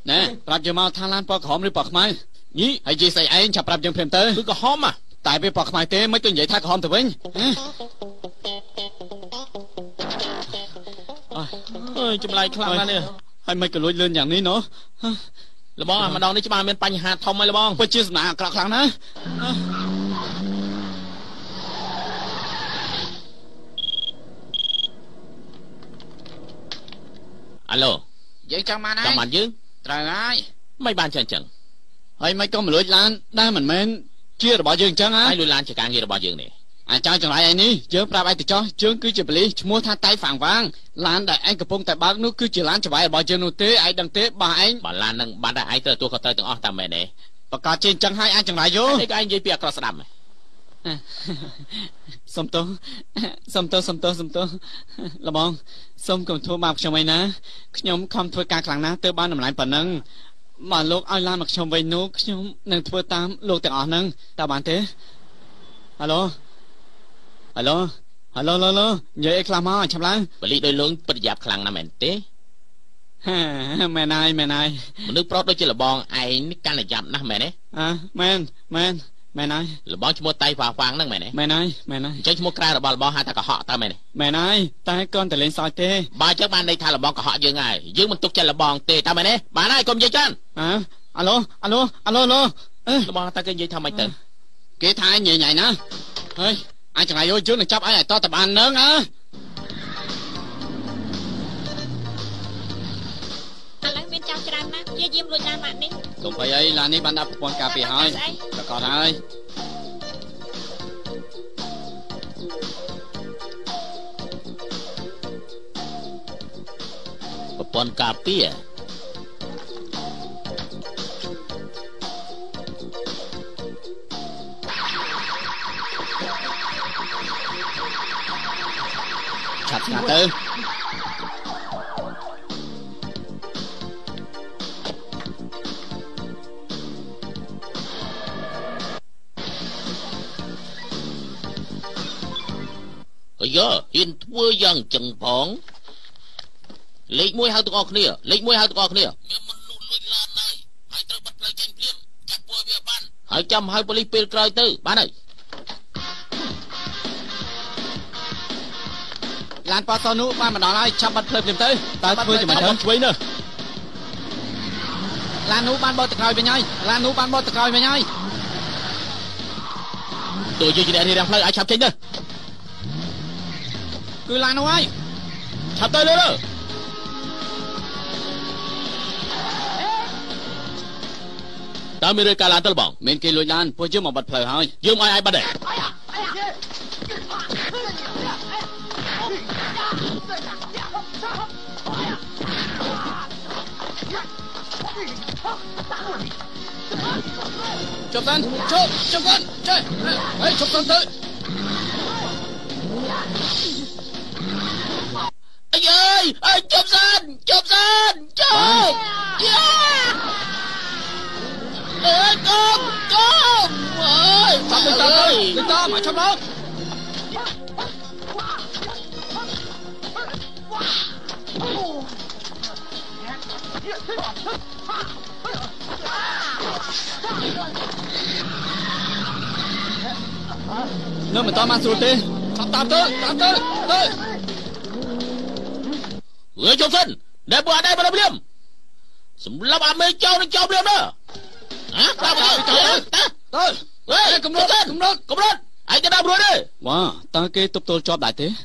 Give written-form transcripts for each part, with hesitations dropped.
nèรับจะมาทางลานปอกหอมหรือปอกไม้นี่ไอ้จีใส่ไอ้ฉับรับยังเพิ่มเติมคือกระหอมอ่ะตายไปปอกไม้เต้ไม่ตัวใหญ่ท่ากระหอมตัวเองจุ่มลายคลั่งนั่นเนี่ยให้ไม่กระลุยเลื่อนอย่างนี้เนาะระบองมาดองนี่จะมาเป็นปัญหาทอมไหมระบองไปชื่อสนากระคลั่งนะอัลโหลยังจังมาไหนจังมันยืงตรายไงไม่บานจังให้ไม่ก็มาลุยลานได้เหมือนแม่เชื่อระบองยืงจังฮะให้ลุยลานจะการเกี่ยวระบองยืงนี่อาจารย์จังไรไอ้นี่เยอะปราบไอ้ติดจ้อเชื่อคือจะไปลีชัวท่าไตฝั่งวางลานได้ไอ้กระพงแต่บ้านนู้คือจะลานจะไประบองยืงนู้เต้ไอ้ดังเต้บ่าไอ้บ่ลานนั่งบ้านได้ไอ้ตัวเขาเตยจังอ๋อตามไปเนี่ยประกาศเจนจังให้ไอ้จังไรโย่ไอ้ก็ไอ้ยี่เปียกระสดับสมโตระบองสมกับทัวร์มาชมไว้นะขยมคำทัวร์การคลังนะเตอบ้านหนุ่มหลายปนังมาโลกเอาลานมาชมไว้นู้ขยมหนึ่งทัวร์ตามโลกแต่อ๋อนึงตาบ้านเต้ฮัลโหลเยอะคลามาชำระบริโดยลงปฏิยับคลังนะแม่เต้แม่นายมันนึกเพราะโดยเฉลบองไอ้นี่การระยับนะแม่เนี่ยแม่นายระบองชั่วโมงไตฝ่าฟางนั่งแม่เนี่ยแม่นายใช้ชั่วโมงกลายระบองหาตะกะเหาะตาแม่เนี่ยแม่นายตายก้อนแต่เล่นซอยเต้บาเจ้าบ้านในทางระบองกะเหาะยังไงยืมมันตุกใจระบองเต้ตาแม่เนี่ยบ้านนายกรมยังจันฮัลโหลระบองตาเกินยี่ทำไมเต้เกทายใหญ่ๆนะเฮ้ยไอ้จังไรโยจุนจับไอ้ต่อตะบานเนื้อนะอะไรเมียนเจ้าจานนะเยี่ยมเลยจานแบบนี้ส่งไปไอ้ร้านนี้บรรดาปอนกาปีหอยตะกอนไอ้ปอนกาปีชัดนะเต้เยอะหินทั่วยังจังผองเล็กมวยหาตัวออกเนี่ยหายจำหายบริเปรย์ไกลตื้อบ้านไหนลานปอสนุบ้านมันนอนไอ้ชับบัดเพลินเต้ตาช่วยจะมาเถอะช่วยเนอะลานนู้บ้านบอตะกอยไปไงตัวยืนอยู่ในที่ดังเพลินไอ้ชับเจนเนอะคือลานเอาไว้ชับเต้เลยตามมีเรื่องการลานตลบองเมนกิลุยลานพวกยืมมาบัดเพลินหายยืมไอ้บัดเด็กจบกันเจ้เฮ้ยจบกันเถอะไอ้เอ้ยจบกันกบเอ้ยเฮ้ยทำไปเลยตามมาชำระnơi mình to mang sụt đi tạm tới người cho xin để bữa đây mà làm liêm sum lắm à mấy châu nó châu liêm đó hả tao tới cầm lên ai cho đau rồi đi wow tao cái tục tôi cho đại thế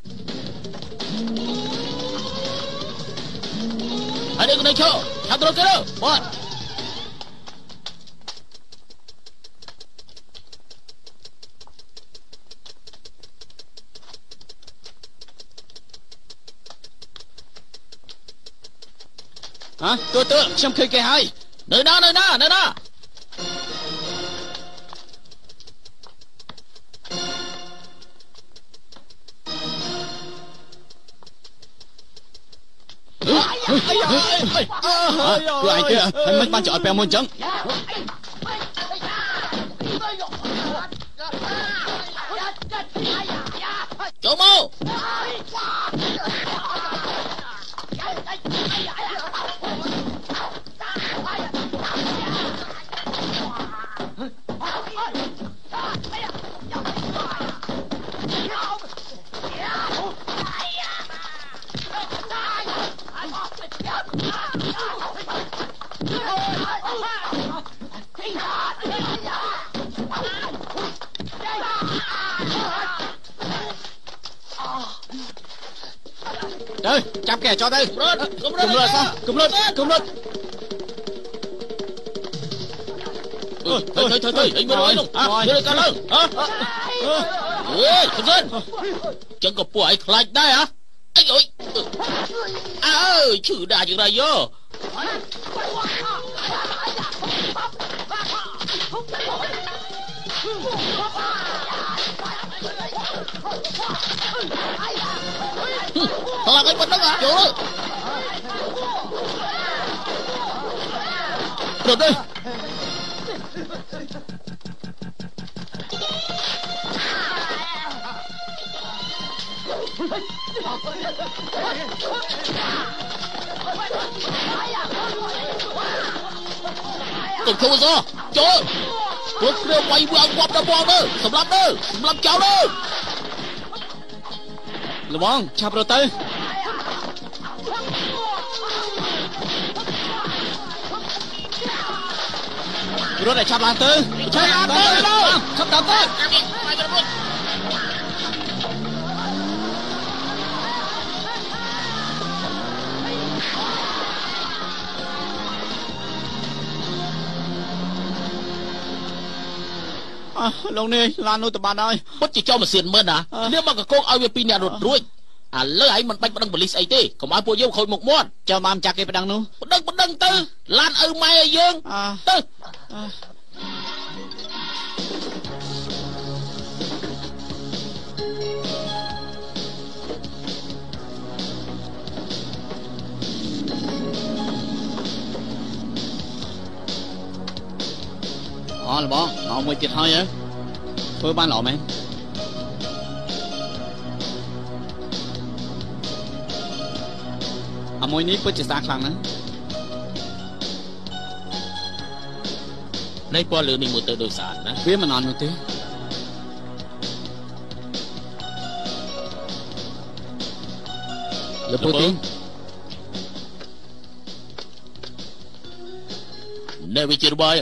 ở đây con này cho thằng tôi cái đâu bon hả tôi trong khi cái hai nơi đó cứ ai kia anh mất ban chọn bèo môn trắng chỗ mô ទៅចាប់គេចោលទៅគំរត់ទៅអីមើលអីនោះមើលកាលឡើងអើយខំសិនចឹងក៏ពួកឯងខ្លាចដែរហ៎អីអើយអើយឈឺដាច់យ៉ាងไรយោខ្លាចអីប៉ុណ្ណឹងហ៎ចូលរត់ទៅកុំចូលចូលព្រោះគ្រឿងវាយវាប់ដល់បងទៅសម្រាប់ចោលទៅល្បងឆាប់រត់ទៅរត់ឲ្យឆាប់ឡើងទៅឆាប់ដល់ទៅលោកនេះឡាននោះទៅបានហើយពុតជាចោលម៉ាស៊ីនមើលណានេះមកកកឲ្យវាពីរអ្នករត់រួចឥឡូវឯងមិនបាច់ប្តឹងប៉ូលីសអីទេកុំឲ្យពួកយើងខូចមុខមាត់ចាំបានចាក់គេប្តឹងនោះប្តឹងទៅឡានឪម៉ែឲ្យយើងទៅល្បងមកមួយទៀតហើយធ្វើបានល្អមែនអាមួយនេះពិតជាស្អាតខ្លាំងណាស់នៃពណ៌លឿងនេះមើលទៅដូចស្អាតណាវាមិនអន់នោះទេលោកពូទីនៅវិជារបស់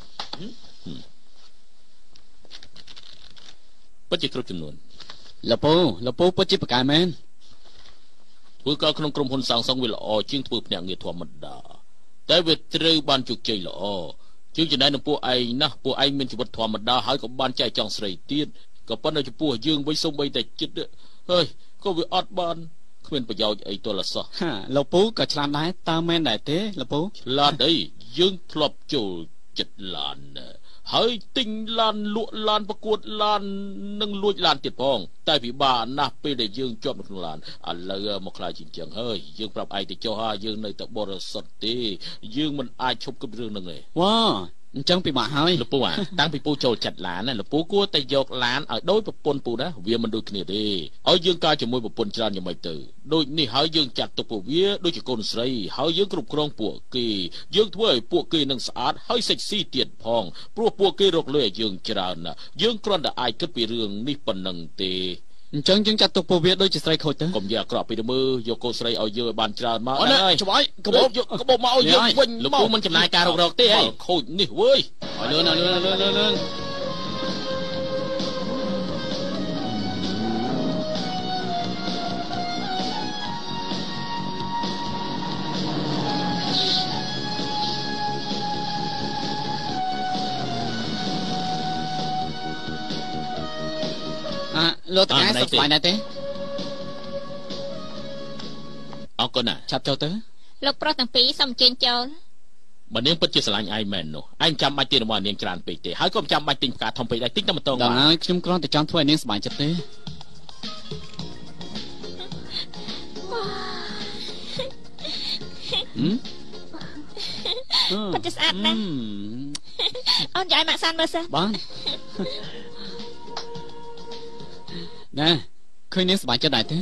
ពិតជាគ្រប់ចំនួនលពូពិតជាប្រកែមែនធ្វើការក្នុងក្រុមហ៊ុនសាងសង់វាល្អជាងធ្វើភ្នាក់ងារធម្មតាតែវាត្រូវបានជោគជ័យល្អជាងចំណែកនឹងពួកឯងណាពួកឯងមានជីវិតធម្មតាហើយក៏បានចែកចង់ស្រីទៀតក៏ប៉ុន្តែចំពោះយើងវិញសូម្បីតែចិត្តហើយក៏វាអត់បានគ្មានប្រយោជន៍អីទល់សោះលោកពូក៏ឆ្លាតដែរតើមែនដែរទេលោកពូឆ្លាតអីយើងធ្លាប់ចូលចិត្តឡានហើយទិញឡានលក់ឡានប្រកួតឡាននិងលួចឡានទៀតផងតែពិបាកណាស់ពេលដែលយើងជាប់នៅក្នុងឡានឥឡូវមកខ្លាចជាងចឹងហើយយើងប្រាប់ឯងទៅចុះហើយយើងនៅតែបរិសុទ្ធទេយើងមិនអាចឈប់គិតរឿងហ្នឹងទេវ៉ាអញ្ចឹងពិបាកហើយលោកពូតាំងពីពូចូលចិត្តឡានណាលោកពូគួរតែយកឡានឲ្យដូចប្រពន្ធពូណាវាមិនដូចគ្នាទេឲ្យយើងការជាមួយប្រពន្ធច្រើនយ៉ាងម៉េចទៅដូចនេះហើយយើងចាត់ទុកពួកវាដូចជាកូនស្រីហើយយើងគ្រប់គ្រងពួកគេយើងធ្វើឲ្យពួកគេនឹងស្អាតហើយសេកស៊ីទៀតផងព្រោះពួកគេរកលុយឲ្យយើងច្រើនណាយើងគ្រាន់តែអាចគិតពីរឿងនេះប៉ុណ្ណឹងទេអញ្ចឹងយើងចាត់ទុកពួកវាដូចជាស្រីខូចទៅកុំនិយាយអាក្រក់ពីទៅមើលយកកូនស្រីឲ្យយើងឲ្យបានច្រើនមកហ្នឹងហើយច្បាយកបោកមកឲ្យយើងវិញលោកពូមិនចំណាយការរកទេហីខូចនេះវើយឲ្យលឿនលោកតាសុខសប្បាយណាស់ទេអរគុណណាឆាប់ចូលទៅលោកប្រុសទាំងពីរសូមអញ្ជើញចូលបើនាងពិតជាស្រឡាញ់ឯងមែននោះឯងចាំបាច់ទៀតរបស់នាងច្រើនពេកទេហើយក៏មិនចាំបាច់ទិញផ្កាធំពេកដែរទិញតែម្ដងដល់ហើយខ្ញុំគ្រាន់តែចង់ធ្វើឲ្យនាងសប្បាយចិត្តទេពិតជាស្អាតណាស់អូនយាយម៉ាក់សានមើលសិនបានណែឃើញនាងសប្បាយចិត្តដែរទេ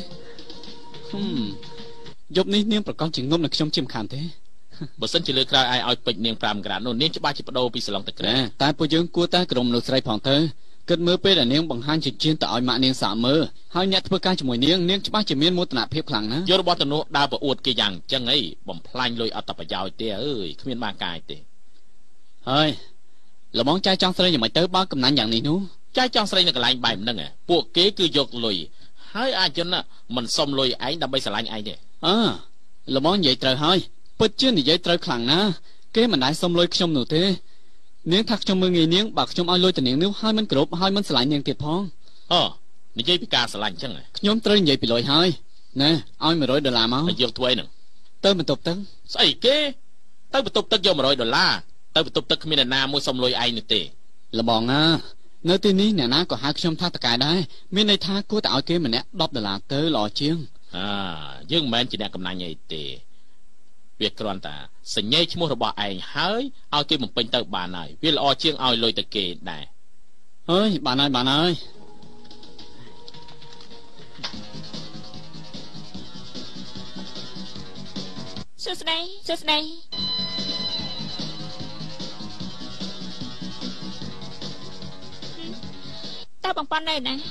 យប់នេះនាងប្រកាសជាងប់នឹងខ្ញុំជាមិនខានទេបើសិនជាលើក្រោយឯងឲ្យពេជ្រនាង5ក្រាតនោះនាងច្បាស់ជាបដូរពីសឡុងទៅក្រែតែពួកយើងគួរតែក្រុមលោកស្រីផងទៅគិតមើលពេលដែលនាងបង្ហាញចិញ្ចៀនទៅឲ្យម៉ាក់នាងសាកមើលហើយអ្នកធ្វើការជាមួយនាងច្បាស់ជាមានមោទនភាពខ្លាំងណាស់យករបស់ទៅនោះដើរប្រអួតគេយ៉ាងអញ្ចឹងអីបំផ្លាញលុយអត់តប្រយោជន៍ទេអើយគ្មានបានកាយទេហើយល្មងចាយចង់ស្រីយ៉ាងម៉េចទៅបើកំណាញ់យ៉ាងនេះនោះចាយចង់ស្រីនៅកន្លែងបែបហ្នឹងពួកគេគឺយកលុយហើយអាចជនមិនសុំលុយឯងដើម្បីស្រឡាញ់ឯងទេល្បងនិយាយត្រូវហើយពិតជានិយាយត្រូវខ្លាំងណាស់គេមិនដែលសុំលុយខ្ញុំនោះទេនាងថាខ្ញុំមើងងាយនាងបើខ្ញុំឲ្យលុយទៅនាងនោះហើយមិនគ្រប់ហើយមិនស្រឡាញ់នាងទៀតផងនិយាយពីការស្រឡាញ់អញ្ចឹងខ្ញុំត្រូវនិយាយពីលុយហើយណែឲ្យ$100មកហើយយកធ្វើអីហ្នឹងទៅបន្ទប់ទឹកស្អីគេទៅបន្ទប់ទឹកយក$100ទៅបន្ទប់ទឹកគ្មានអ្នកណាមួយសុំលុយឯងនោះទេល្បងណានៅទីនេះអ្នកណាក៏ហៅខ្ញុំថាតកែដែរមានន័យថាគួរតែឲ្យគេម្នាក់$10ទៅល្អជាងយើងមិនមែនជាអ្នកកំណាញ់អីទេវាគ្រាន់តែសញ្ញេឈ្មោះរបស់ឯងហើយឲ្យគេបំពេញទៅបានហើយវាល្អជាងឲ្យលុយទៅគេដែរអើយបានហើយសួស្តីតើបងប៉ុននៅណា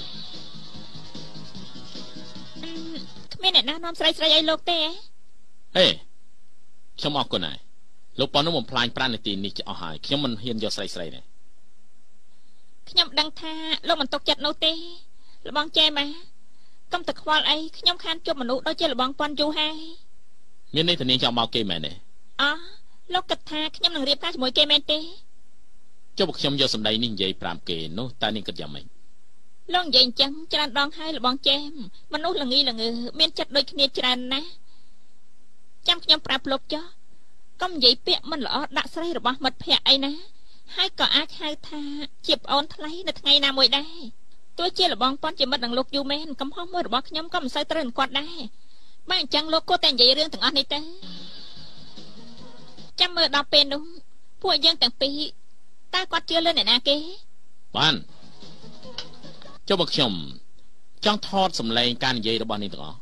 គ្មានអ្នកណានាំស្រីឲ្យលោកទេហេខ្ញុំអរគុណហើយលោកប៉ុននោះបំផ្លាញ5នាទីនេះអស់ហើយខ្ញុំមិនហ៊ានយកស្រីទេខ្ញុំដឹងថាលោកមិនទុកចិត្តនោះទេលបងចែម៉ាកុំតែខ្វល់អីខ្ញុំខានជួបមនុស្សដូចជាលបងប៉ុនយូរហើយមានន័យថានាងចង់មកគេមែនទេលោកគិតថាខ្ញុំនឹងរៀបការជាមួយគេមែនទេចុះបើខ្ញុំយកសម្ដីនេះនិយាយ5គេនោះតើនាងគិតយ៉ាងម៉េចលោកនិយាយអញ្ចឹងច្រើនដងហើយលបងចែមនុស្សល្ងីមានចិត្តដូចគ្នាច្រើនណាស់ចាំខ្ញុំប្រាប់លោកចុះកុំនិយាយពាក្យមិនល្អដាក់ស្រីរបស់មិត្តភក្តិអីណាហើយក៏អាចហៅថាជាប្អូនថ្លៃនៅថ្ងៃណាមួយដែរទោះជាលបងប៉ុនជាមិត្តនឹងលោកយូមែនកំហុសមួយរបស់ខ្ញុំក៏មិនសូវត្រូវនឹងគាត់ដែរបើអញ្ចឹងលោកគួរតែនិយាយរឿងទាំងអស់នេះទៅចាំមើលដល់ពេលនោះពួកយើងទាំងពីរតើគាត់ជឿលើអ្នកណាគេបានចុះមកខ្ញុំចង់ថតសម្លេងការនិយាយរបស់នេះទាំងអស់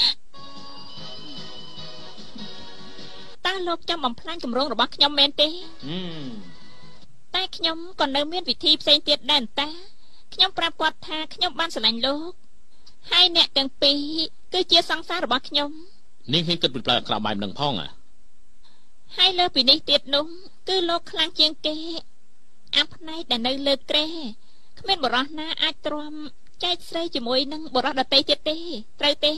តើលោកចង់បំផ្លាញគម្រោងរបស់ខ្ញុំមែនទេតែខ្ញុំក៏នៅមានវិធីផ្សេងទៀតដែរតាខ្ញុំប្រាប់គាត់ថាខ្ញុំបានស្រឡាញ់លោកហើយអ្នកទាំងពីរគឺជាសង្សាររបស់ខ្ញុំនាងហ៊ានគិតពីផ្លូវអាក្រក់បែបហ្នឹងផងហើយលើពីនេះទៀតនោះគឺលោកខ្លាំងជាងគេអាផ្នែកដែលនៅលើគ្រែគ្មានបរិះណាអាចទ្រាំចែកស្រីជាមួយនឹងបរិះដតីទៀតទេត្រូវទេ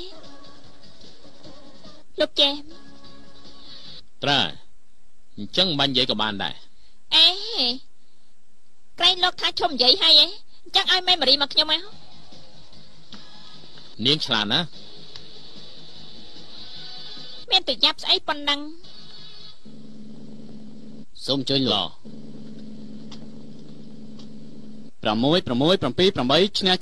លោកចែមត្រាអញ្ចឹងមិនបាញ់និយាយក៏បានដែរក្រែងលោកថាឈុំនិយាយហើយអញ្ចឹងឲ្យមេម៉ារីមកខ្ញុំមកនាងឆ្លាតណាមានតែយ៉ាប់ស្អីប៉ុណ្ណឹងសូមជួយលោក6 ឈ្នះ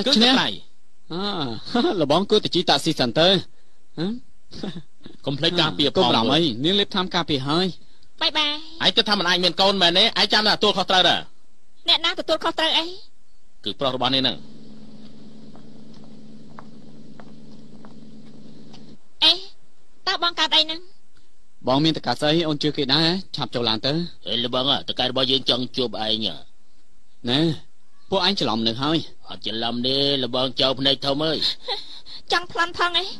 លបងគួរតែជីតាក់ស៊ីសិនទៅកុំភ្លេចការពារផងកុំរំអីនាងលេបតាមការពារហើយបាយឯងគិតថាមិនអាចមានកូនមែនទេឯងចាំតែទទួលខុសត្រូវដែរអ្នកណាទទួលខុសត្រូវអីគឺប្រុសរបស់នេះហ្នឹងតើបងកើតអីហ្នឹងបងមានតកាស្អីអូនជឿគេដែរឆាប់ចូលឡានទៅលបងតកែរបស់យើងចង់ជួបឯងណែពួកឯងច្រឡំនៅហើយអត់ច្រឡំទេលបងចៅភ្នែកធំអើយចង់ប្លន់ផងអី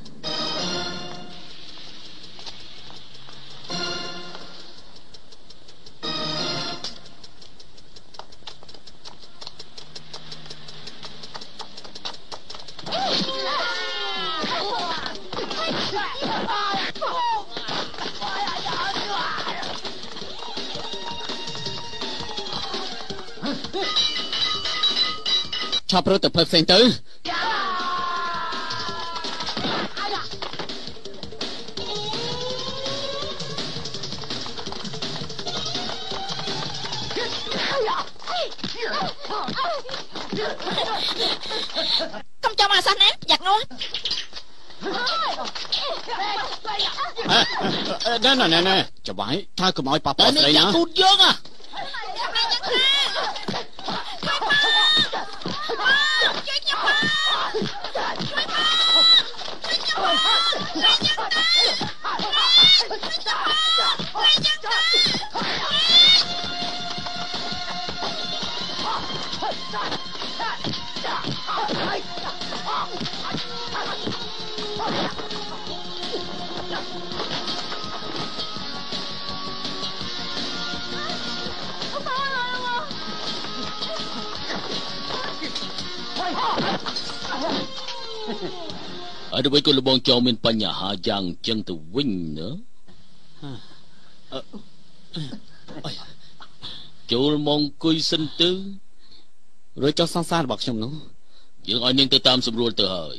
ឆាប់រត់ទៅផ្លូវផ្សេងទៅកុំចាំអាសាណាប្រយ័ត្នងាប់ណែច្បាយថាកុំឲ្យប៉ាប៉ាស្រីណាគូតយើងហើយទៅវិញក៏លបងចោមានបញ្ហាយ៉ាងចឹងទៅវិញណាចូលមកអង្គុយសិនទៅរួចចុះសង្សាររបស់ខ្ញុំនោះយើងឲ្យនាងទៅតាមស្រួលទៅហើយ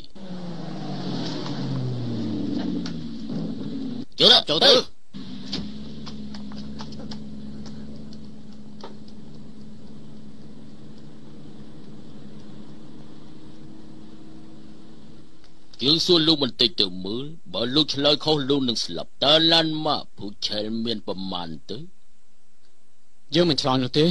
ចូលទៅយើងសួរលោកបន្តិចទៅមើលបើលោកឆ្លើយខុសលោកនឹងស្លាប់តើឡានម៉ាភូឆែលមានប្រមាណទៅយើងមិនឆ្លើយនោះទេ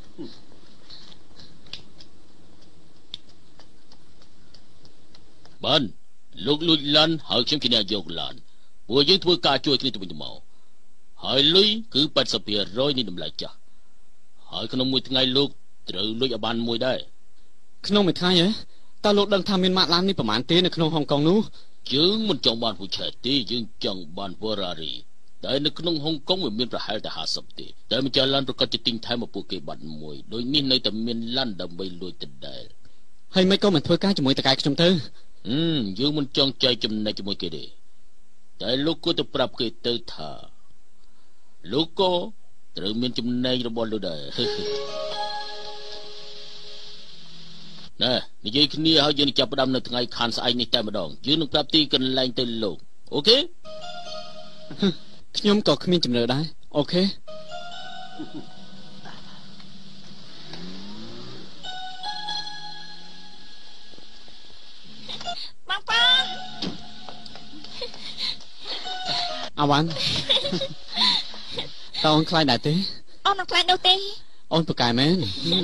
បានលោកលួចឡានហើយខ្ញុំគិតយកឡានពួកយើងធ្វើការជួយគ្នាទៅវិញទៅមកហើយលុយគឺ 80% នៃតម្លៃចាស់ហើយក្នុងមួយថ្ងៃលោកត្រូវលុយឲ្យបានមួយដែរក្នុងមួយថ្ងៃហ៎តើលោកដឹងថាមានម៉ាកឡាននេះប្រហែលទេនៅក្នុងហុងកុងនោះយើងមិនចង់បានពូឆែទេយើងចង់បានហ្វឺរ៉ារីតែនៅក្នុងហុងកុងវាមានប្រហែលតែ50ទេតែម្ចាស់ឡានប្រកាសជាទិញថែមមកពួកគេបាត់មួយដូចនេះនៅតែមានឡានដើម្បីលួចដដែលហើយមិនក៏មិនធ្វើការជាមួយតកែខ្ញុំទៅយើងមិនចង់ចែកចំណែកជាមួយគេទេតែលោកគួរតែប្រាប់គេទៅថាលោកក៏ត្រូវមានចំណែករបស់លោកដែរណែនិយាយគ្នាហើយយើងចាប់ផ្ដើមនៅថ្ងៃខានស្អែកនេះតែម្ដងយើងនឹងប្រាប់ទីកន្លែងទៅលោកអូខេខ្ញុំក៏គ្មានជំនឿដែរអូខេបងប៉ាអាវ៉ាន់តើអូនខ្លាចដែរទេអូនមិនខ្លាចនោះទេអូនប្រកែមែន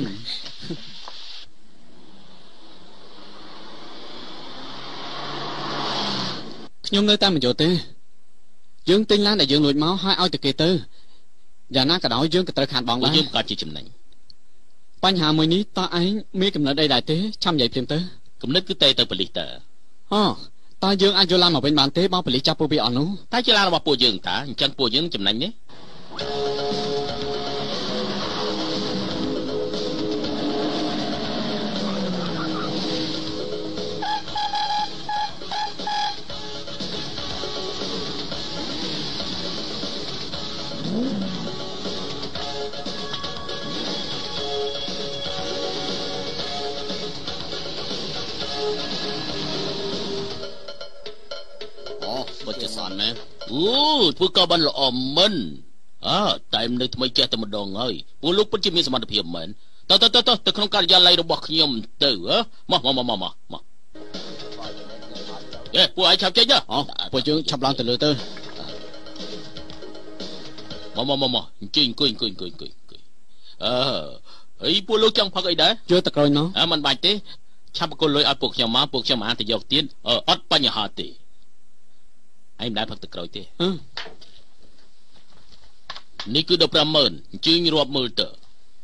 ខ្ញុំនៅតែមិនយល់ទេយើងទិញឡានដែលយើងលួចមកហើយឲ្យតែគេទៅយ៉ាងណាក៏ដោយយើងក៏ត្រូវខានបងដែរយើងក៏ជាចំណេញបញ្ហាមួយនេះតើឯងមានកំណត់អីដែរទេឆាំនិយាយព្រាមទៅកំណត់គឺទៅប៉ូលីសតើតើយើងអាចយកឡានមកវិញបានទេបើប៉ូលីសចាប់ពួកវាអស់នោះតែជាឡានរបស់ពួកយើងតើអញ្ចឹងពួកយើងចំណេញទេធ្វើក៏បានល្អមិនតែនៅថ្មីចេះតែម្ដងហើយពួកលោកពិតជាមានសមត្ថភាពមែនទៅក្នុងការិយាល័យរបស់ខ្ញុំទៅមកពួកឯងឆាប់ចេញទៅពួកយើងឆាប់ឡើងទៅលើទៅមកអង្គុយហើយពួកលោកចង់ផឹកអីដែរយកទឹកក្រូចមកមិនបាច់ទេឆាប់អង្គុយលុយឲ្យពួកខ្ញុំមកពួកខ្ញុំអានទៅយកទៀតអត់បញ្ហាទេឯងមិនដែលផឹកទឹកក្រូចទេនេះគឺ150000អញ្ជើញរាប់មើលទៅ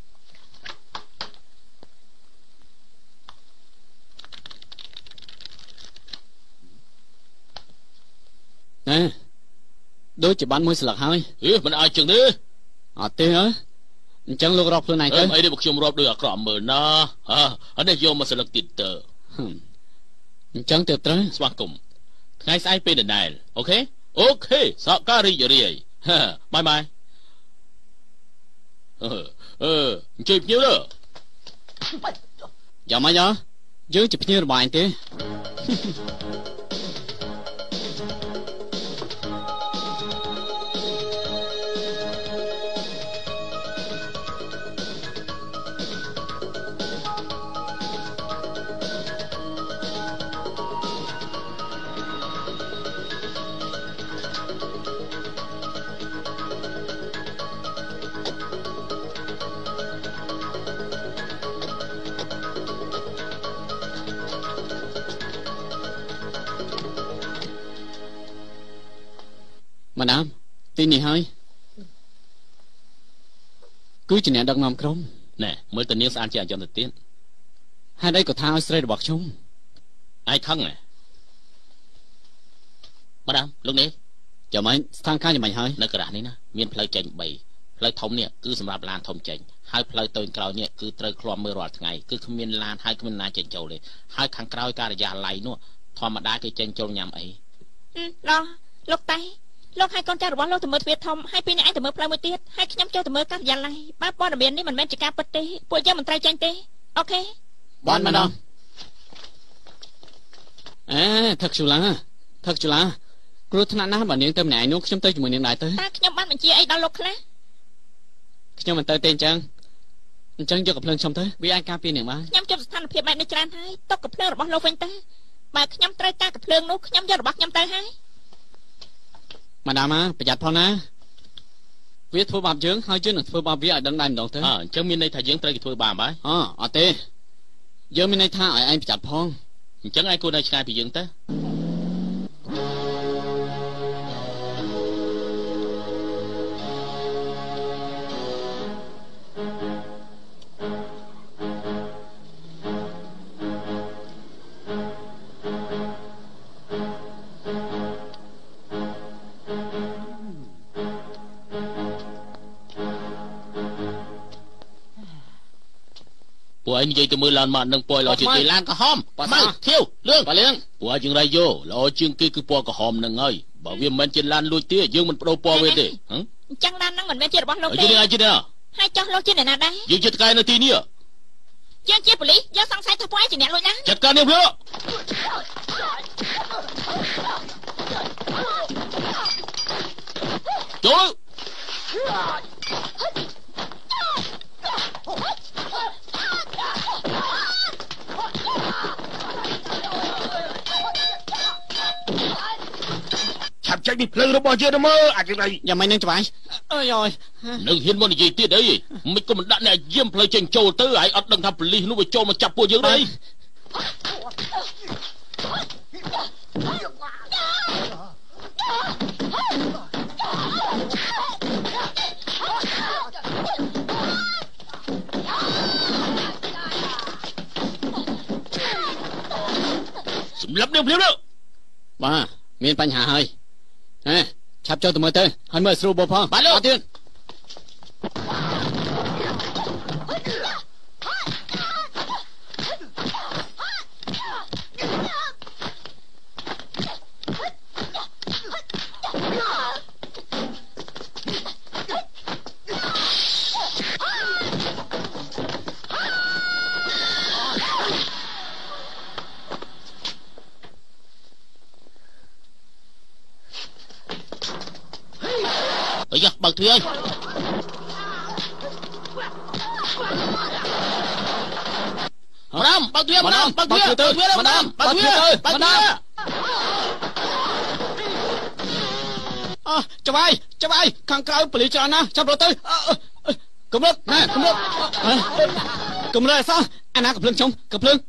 ដូចជាបានមួយស្លឹកហើយមិនអាចចឹងទេអត់ទេអញ្ចឹងលោករាប់ខ្លួនឯងទៅអីនេះខ្ញុំរាប់ដូចអាក្រក់មើលណាអានេះយកមកស្លឹកទៀតទៅអញ្ចឹងទៅត្រូវស្វាគមន៍ថ្ងៃស្អែកពេលដដែលអូខេសហការរីករាយបាយអញ្ជើញភ្ញៀវទៅយ៉ាងម៉េចយើងជាភ្ញៀវរបស់ឯងទេម៉ាដាមទីនេះហើយគឺជាអ្នកដឹកនាំក្រុមណែមើលតានាងស្អាតជាអញ្ចឹងទៅទៀតហេតុអីក៏ថាឲ្យស្រីរបស់ខ្ញុំឯងខឹងម៉ាដាមលោកនេះចាំមិនស្ថានភាពយ៉ាងម៉េចហើយនៅក្រាស់នេះណាមានផ្លូវចេញ3ផ្លូវធំនេះគឺសម្រាប់ឡានធំចេញហើយផ្លូវតូចក្រោយនេះគឺត្រូវឃ្លាំមើលរាល់ថ្ងៃគឺគ្មានឡានហើយគ្មានណាចេញចូលទេហើយខាងក្រោយការិយាល័យនោះធម្មតាគេចេញចូលញ៉ាំអីឡោះលោកតៃលោកឲ្យកូនចៅរបស់លោកទៅមើលទ្វារធំហើយពីរនាក់ឯងទៅមើលផ្លូវមួយទៀតហើយខ្ញុំចូលទៅមើលការិយាល័យបើព័ត៌មាននេះមិនមែនជាការពិតទេពួកយើងមិនត្រូវចាញ់ទេអូខេបានម្ដងថឹកជូឡាគ្រោះថ្នាក់ណាស់បើនាងទៅម្នាក់ឯងនោះខ្ញុំទៅជាមួយនាងដែរទៅតើខ្ញុំបានបញ្ជាអីដល់លោកខ្លះខ្ញុំមិនទៅទេអញ្ចឹងយកកំភ្លើងខ្ញុំទៅវាអាចការពារនាងបានខ្ញុំជួបស្ថានភាពបែបនេះច្រើនហើយទុកកំភ្លើងរបស់លោកវិញទៅបើខ្ញុំត្រូវការកំភ្លើងនោះខ្ញុំយករបស់ខ្ញុំទៅហើយម៉ាដាមប្រយ័ត្នផងណាវាធ្វើបាបយើងហើយយើងនឹងធ្វើបាបវាឲ្យដឹងដែរម្ដងទៅអញ្ចឹងមានន័យថាយើងត្រូវគេធ្វើបាបហើយអត់ទេយើងមានន័យថាឲ្យឯងប្រយ័ត្នផងអញ្ចឹងឯងគួរនៅឆ្ងាយពីយើងទៅពួកឯងនិយាយទៅមើលឡានមកនឹងពណ៌ល្អជាងគេឡានក្រហមម៉ៅធៀវលឿងពួកយើងរៃយោល្អជាងគេគឺពណ៌ក្រហមនឹងហើយបើវាមិនមែនជាឡានលួចទេយើងមិនបដូរពណ៌វាទេអញ្ចឹងឡានហ្នឹងមិនមែនជារបស់លោកទេយីនេះហើយចោះលោកជាអ្នកណាដែរយើងជាតកែនៅទីនេះយើងជាប៉ូលីសយើងសង្ស័យថាពួកឯងជាអ្នកលួចឡានចាត់ការនេះភ្លក់ចូលឆាប់ចេញពីភ្លើងរបស់យើងទៅមើលអាចយ៉ាងយ៉ាងម៉េចនឹងច្បាយអើយនឹងហ៊ានមកនិយាយទៀតអីមិនក៏មិនដាក់អ្នកយាមផ្លូវចេញចូលទៅហើយអត់ដឹងថាប៉ូលីសនោះវាចូលមកចាប់ពួកយើងទេសម្រាប់នាងភ្លាមទៅបាទមានបញ្ហាហើយឆាប់ចូលទៅមើលទៅហើយមើលស្រួលបោផងបាទលោកទៀតយ៉ាបើកទ្វារឲ្យម៉ាដាមបើកទ្វារម៉ាដាមបើកទ្វារទៅម៉ាដាមបើកទ្វារទៅម៉ាដាមច្បាយខាងក្រៅប៉ូលីសច្រើនណាស់ចាប់រត់ទៅកំឡុតអសោះអាណាកំភ្លើងខ្ញុំកំភ្លើង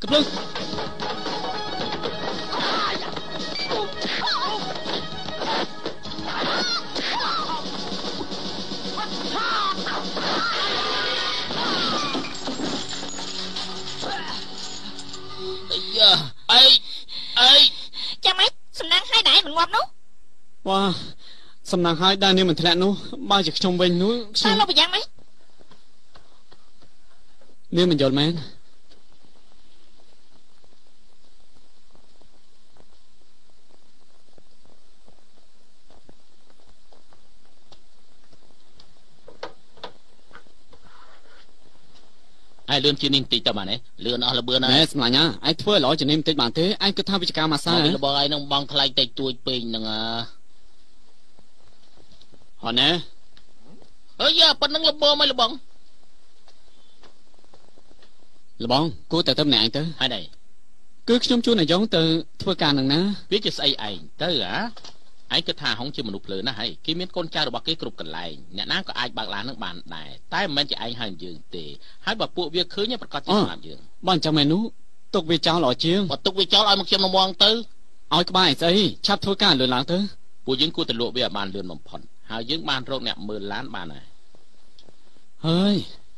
អីចាំម៉េចសំណាងឲ្យដែរមិនងាប់នោះវ៉ាសំណាងឲ្យដែរនាងមិនធ្លាក់នោះបើជាខ្ញុំវិញនោះខ្ញុំលោកប្រយ៉ាងម៉េចនាងមិនយល់មែនឯលឿនជានេះបន្តិចទៅបានទេលឿនអស់លបឿនហើយសម្លាញ់ឯងធ្វើល្អជានេះបន្តិចបានទេឯងគិតថាវិជ្ជការមកសាលបងឯងនឹងបងថ្លៃតិចតួចពេកហ្នឹងហ៎ណែអើយប៉ុណ្្នឹងលបងមកលបងគួរតែទៅម្នាក់ឯងទៅហើយដែរគឺខ្ញុំជួនអាយ៉ងទៅធ្វើការនឹងណាវាជាស្អីឯងទៅឯងគិតថាហុងជាមនុស្សភ្លើណាស់ហើយគេមានកូនចៅរបស់គេគ្រប់កន្លែងអ្នកណាក៏អាចបើកឡាននឹងបានដែរតែមិនមែនជាឯងហើយយើងទេហើយបើពួកវាឃើញប្រកាសជាស្លាប់យើងបើអញ្ចឹងមែននោះទុកវាចោលល្អជាងបើទុកវាចោលឲ្យមកខ្ញុំនំងទៅឲ្យក្បាយស្អីឆាប់ធ្វើការលឿនឡើងទៅពួកយើងគួរតែលក់វាឲ្យបានលឿនបំផុតហើយយើងបានរកអ្នកមើលឡានបានហើយ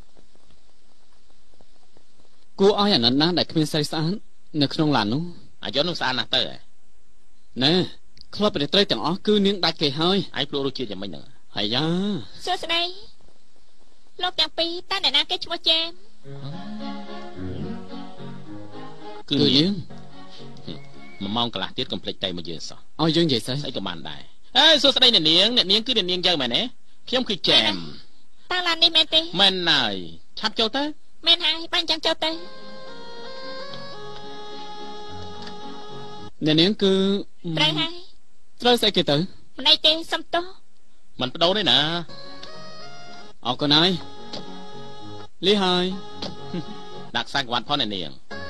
គួរឲ្យអាណិតណាស់ដែលគ្មានស្រីស្អាតនៅក្នុងឡាននោះអាយុនឹងស្អាតណាស់ទៅណែក្លឹបប្រទេសទាំងអស់គឺនាងដាច់គេហើយឯងព្រោះរសជាតិយ៉ាងម៉េចហ្នឹងហើយយ៉ាសួស្ដីលោកទាំងពីរតើអ្នកណាគេឈ្មោះចាមគឺនាង 1 ម៉ោងកន្លះទៀតកុំភ្លេចតែមកយើងសោះឲ្យយើងនិយាយស្អីក៏បានដែរអេសួស្ដីអ្នកនាងគឺអ្នកនាងយើងមែនទេខ្ញុំគឺចែមតើឡាននេះមែនទេមែនហើយឆាប់ចូលទៅមែនហើយបាញ់ចាំងចូលទៅអ្នកនាងគឺត្រូវហើយត្រូវស្អីគេទៅមិនអីទេសុំទោសមិនបដូរទេណាអរគុណហើយលីហើយដាក់ខ្សែក្រវ៉ាត់ផងអ្នកនាង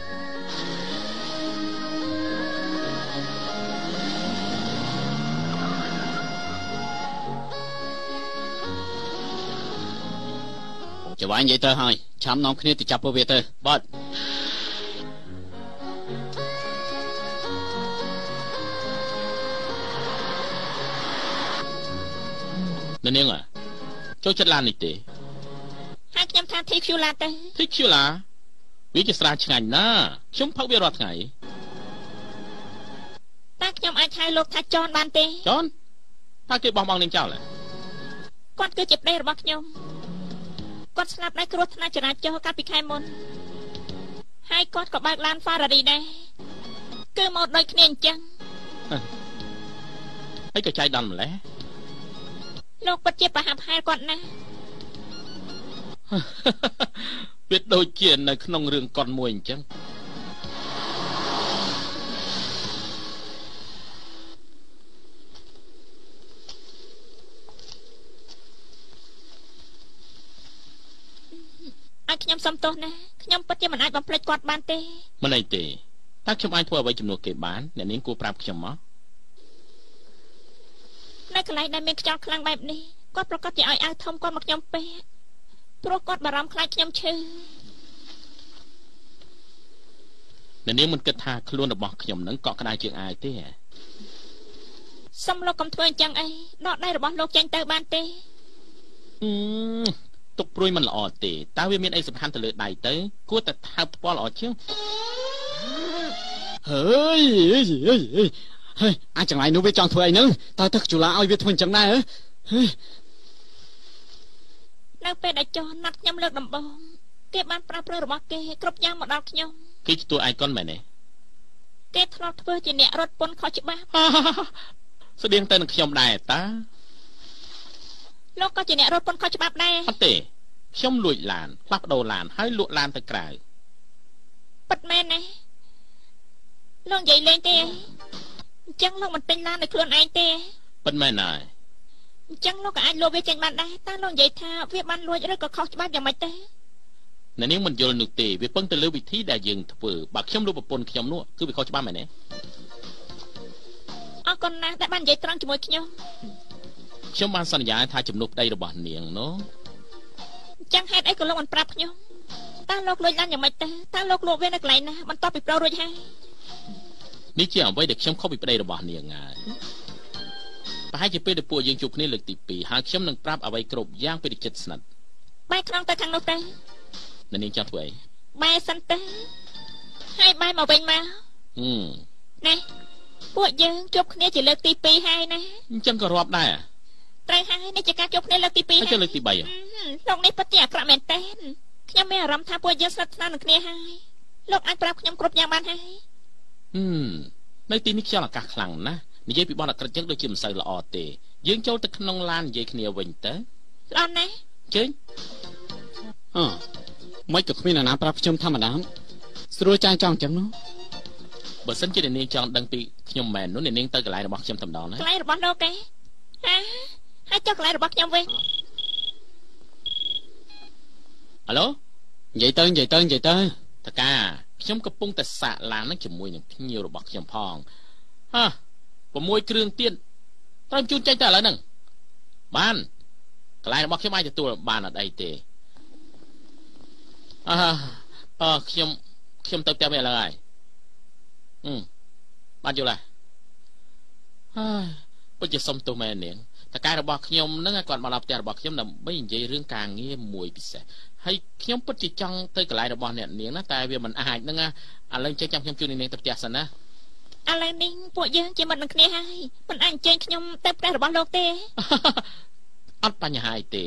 ចង្វាយនិយាយទៅហើយឆាំនាំគ្នាទៅចាប់ពួកវាទៅបាត់អ្នកនាងចូលចិត្តឡាននេះទេហើយខ្ញុំថាធីឃ្យូឡាទៅធីឃ្យូឡាវាជាស្រាឆ្ងាញ់ណាស់ខ្ញុំផឹកវារាល់ថ្ងៃតើខ្ញុំអាចហៅលោកថាចនបានទេចនតើគេបោះបង់នាងចោលគាត់គឺជាប្តីរបស់ខ្ញុំគាត់ស្លាប់ដោយគ្រោះថ្នាក់ចរាចរណ៍កាលពីខែមុនហើយគាត់ក៏បើកឡាន Ferrari ដែរគឺមកដូចគ្នាអញ្ចឹងហើយក៏ចៃដន្យម្ល៉េះលោកពិតជាប្រហាប់ហែលគាត់ណាស់វាដូចជានៅក្នុងរឿងកុនមួយអញ្ចឹងឲ្យខ្ញុំសុំទោសណាខ្ញុំពិតជាមិនអាចបំភ្លេចគាត់បានទេមិនអីទេតើខ្ញុំអាចធ្វើអ្វីជំនួសគេបានអ្នកនាងគួរប្រាប់ខ្ញុំមកនៅកន្លែងដែលមានខ្យល់ខ្លាំងបែបនេះគាត់ប្រកាសជាឲ្យអាវធំគាត់មកខ្ញុំពេកព្រោះគាត់បារម្ភខ្លាចខ្ញុំឈឺអ្នកនាងមិនគិតថាខ្លួនរបស់ខ្ញុំនឹងកក់ក្ដៅជាងអាវទេសុំលោកកុំធ្វើអញ្ចឹងអីដកដៃរបស់លោកចេញទៅបានទេទុកព្រួយមិនល្អទេតើវាមានអីសំខាន់ទៅលើដៃទៅគួរតែថើបថ្ពាល់ល្អជាងហើយអាចចង្រៃនោះវាចង់ធ្វើអីហ្នឹងតើទឹកជូឡាឲ្យវាធ្វើអញ្ចឹងដែរហ៎នៅពេលដែលចោះណាត់ខ្ញុំលើកដំបូងគេបានប្រើប្រាស់របស់គេគ្រប់យ៉ាងមកដល់ខ្ញុំគេជាតួឯកុនមែនទេគេធ្លាប់ធ្វើជាអ្នករត់ពន្ធខុសច្បាប់ស្តៀងទៅនឹងខ្ញុំដែរតាលោកក៏ជាអ្នករត់ពន្ធខុសច្បាប់ដែរអត់ទេខ្ញុំលួចឡានផ្លាស់ប្ដូរឡានហើយលក់ឡានទៅក្រៅពិតមែនណាលោកនិយាយលេងទេអញ្ចឹងលោកមិនទិញឡានដោយខ្លួនឯងទេពិតមែនហើយអញ្ចឹងលោកក៏អាចលួចវាចេញបានដែរតើលោកនិយាយថាវាបានលួចឬក៏ខុសច្បាប់យ៉ាងម៉េចទេអ្នកនាងមិនយល់នោះទេវាពឹងទៅលើវិធីដែលយើងធ្វើបើខ្ញុំលួចប្រពន្ធខ្ញុំនោះគឺវាខុសច្បាប់មែនទេអរគុណណាស់ដែលបាននិយាយត្រង់ជាមួយខ្ញុំបានសន្យាថាជំនួសប្តីរបស់នាងនោះចឹងហេតុអីក៏លោកមិនប្រាប់ខ្ញុំតើលោកលួចឡានយ៉ាងម៉េចទៅតើលោកលួចវានៅកន្លែងណាបន្ទាប់ពីប្រូរួចហើយនេះជាអ្វីដែលខ្ញុំខុសពីប្តីរបស់នាងហើយប្រហែលជាពេលដែលពួកយើងជួបគ្នាលើកទី2ហើយខ្ញុំនឹងប្រាប់អ្វីគ្រប់យ៉ាងពីចិត្តស្និទ្ធបែរខ្នងទៅខាងនោះទៅអ្នកនាងចង់ធ្វើអីបែរសិនទៅហើយបែរមកវិញមកណែពួកយើងជួបគ្នាជាលើកទី2ហើយណាអញ្ចឹងក៏រាប់ដែរត្រូវហើយនេះជាការជួបគ្នាលើកទី2 ហើយលើកទី3 លោកនេះពិតជាអាក្រក់មែនតើខ្ញុំមានអារម្មណ៍ថាពួកយើងស្និទ្ធស្នាលនឹងគ្នាហើយលោកអាចប្រាប់ខ្ញុំគ្រប់យ៉ាងបានហើយនៅទីនេះខ្យល់អាកាសខ្លាំងណាស់និយាយពីបនអក្រិតចឹងដូចជាមិនសូវល្អទេយើងចូលទៅក្នុងឡាននិយាយគ្នាវិញទៅល្អណាស់ជើញមិនក៏គ្មានអ្នកណាប្រាប់ខ្ញុំធម្មតាស្រួលចាយចង់ចឹងនោះបើសិនជាអ្នកនាងចង់ដឹងពីខ្ញុំមែននោះអ្នកនាងទៅកន្លែងរបស់ខ្ញុំតែម្ដងណាកន្លែងរបស់លោកទេហើយចុះកន្លែងរបស់ខ្ញុំវិញអាឡូនិយាយទៅតកាខ្ញុំកំពុងតែសាកឡាននឹងជាមួយនឹងភ្ញៀវរបស់ខ្ញុំផង6គ្រឿងទៀតត្រូវជូនចេញទៅឥឡូវហ្នឹងបានកន្លែងរបស់ខ្ញុំអាចទទួលបានអត់អីទេខ្ញុំទៅផ្ទះវិញឥឡូវហើយបានយល់ហើយពិតជាសុំទោសមែននាងតកែរបស់ខ្ញុំហ្នឹងគាត់មកដល់ផ្ទះរបស់ខ្ញុំដើម្បីនិយាយរឿងការងារមួយពិសេសហើយខ្ញុំពិតជាចង់ទៅកន្លែងរបស់អ្នកនាងណាតែវាមិនអាចហ្នឹងឥឡូវចេះចាំខ្ញុំជួយនាងទៅផ្ទះសិនណាឥឡូវនេះពួកយើងជាមិត្តនឹងគ្នាហើយមិនអាចអញ្ជើញខ្ញុំទៅផ្ទះរបស់លោកទេអត់បញ្ហាទេ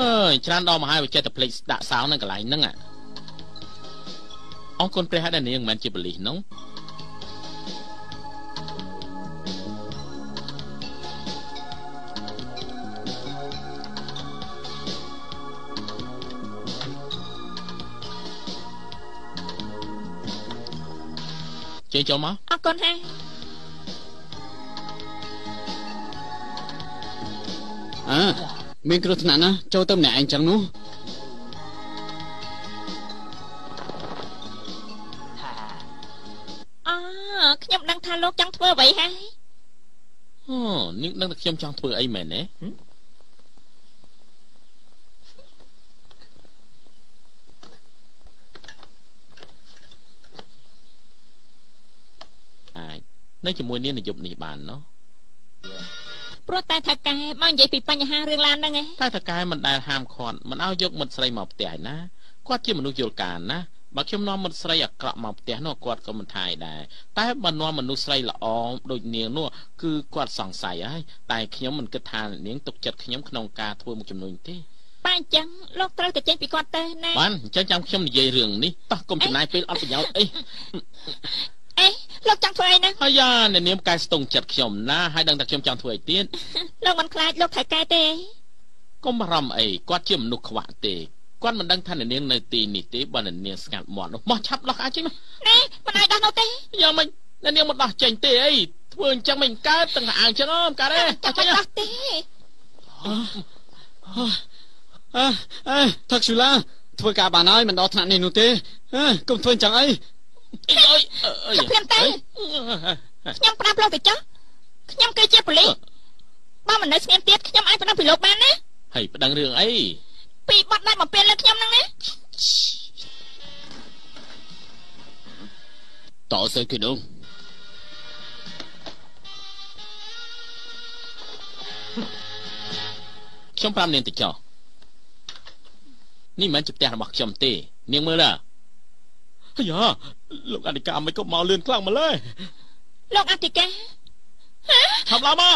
ច្រើនដល់មកហើយវាចេះតែភ្លេចដាក់សោនៅកន្លែងហ្នឹងអរគុណព្រះហើយដែលនាងមិនមែនជាបលិសនោះជើងចូលមកអរគុណហើយមានគ្រោះថ្នាក់ណាចូលទៅម្នាក់ឯងចឹងនោះខ្ញុំដឹងថាលោកចង់ធ្វើអ្វីហើយនាងដឹងថាខ្ញុំចង់ធ្វើអីមែនទេអាចនៅជាមួយនាងនៅយប់នេះបានណោះព្រោះតែថាកែមកនិយាយពីបញ្ហារឿងឡានហ្នឹងឯងតែថាកែមិនដែលហាមឃាត់មិនឲ្យយកមិត្តស្រីមកផ្ទះឯណាគាត់ជាមនុស្សយល់ការណាបើខ្ញុំនាំមិត្តស្រីអាក្រក់មកផ្ទះនោះគាត់ក៏មិនថាយដែរតែបើនាំមនុស្សស្រីល្អដូចនាងនោះគឺគាត់សង្ស័យហើយតែខ្ញុំមិនគិតថានាងទុកចិត្តខ្ញុំក្នុងការធ្វើមុខជំនួញទេប៉ាអញ្ចឹងលោកត្រូវតែចេញពីគាត់ទៅណាបានអញ្ចឹងចាំខ្ញុំនិយាយរឿងនេះតោះកុំចំណាយពេលអត់ប្រយោជន៍អីលោកចង់ធ្វើអីណាហើយយ៉ាអ្នកនាងកែស្ទង់ចិត្តខ្ញុំណាហើយដឹងថាខ្ញុំចង់ធ្វើអីទៀតលោកមិនខ្លាចលោកថៅកែទេកុំបារម្ភអីគាត់ជាមនុស្សខ្វាក់ទេគាត់មិនដឹងថាអ្នកនាងនៅទីនេះទេបើអ្នកនាងស្ងាត់មាត់នោះមកឆាប់ដោះអាចចេញមកមិនឲ្យដោះនោះទេយ៉ាងម៉េចអ្នកនាងមិនដោះចេញទេអីធ្វើអញ្ចឹងមិនកើតទាំងអាអញ្ចឹងមិនកើតទេចាំមិនដោះទេថាក់ឈូឡាធ្វើការបានហើយមិនដល់ថ្នាក់នេះនោះទេកុំធ្វើអញ្ចឹងអីព្រាមតែខ្ញុំប្រាប់លោកទៅចុះខ្ញុំគឺជាប៉ូលីសបើមិននៅស្ងៀមទៀតខ្ញុំអាចប្តឹងពីលោកបានណាហើយប្តឹងរឿងអីពីបាត់ដែលមកពេលលើខ្ញុំហ្នឹងណាតើស្អីគេនោះខ្ញុំប្រាប់នាងទៅចុះនេះមិនមែនជាផ្ទះរបស់ខ្ញុំទេនាងមើលណាអាយ៉ាលោកអធិការមិនក៏មកលឿនខ្លាំងម្ល៉េះលោកអធិការឆាប់ឡើងមក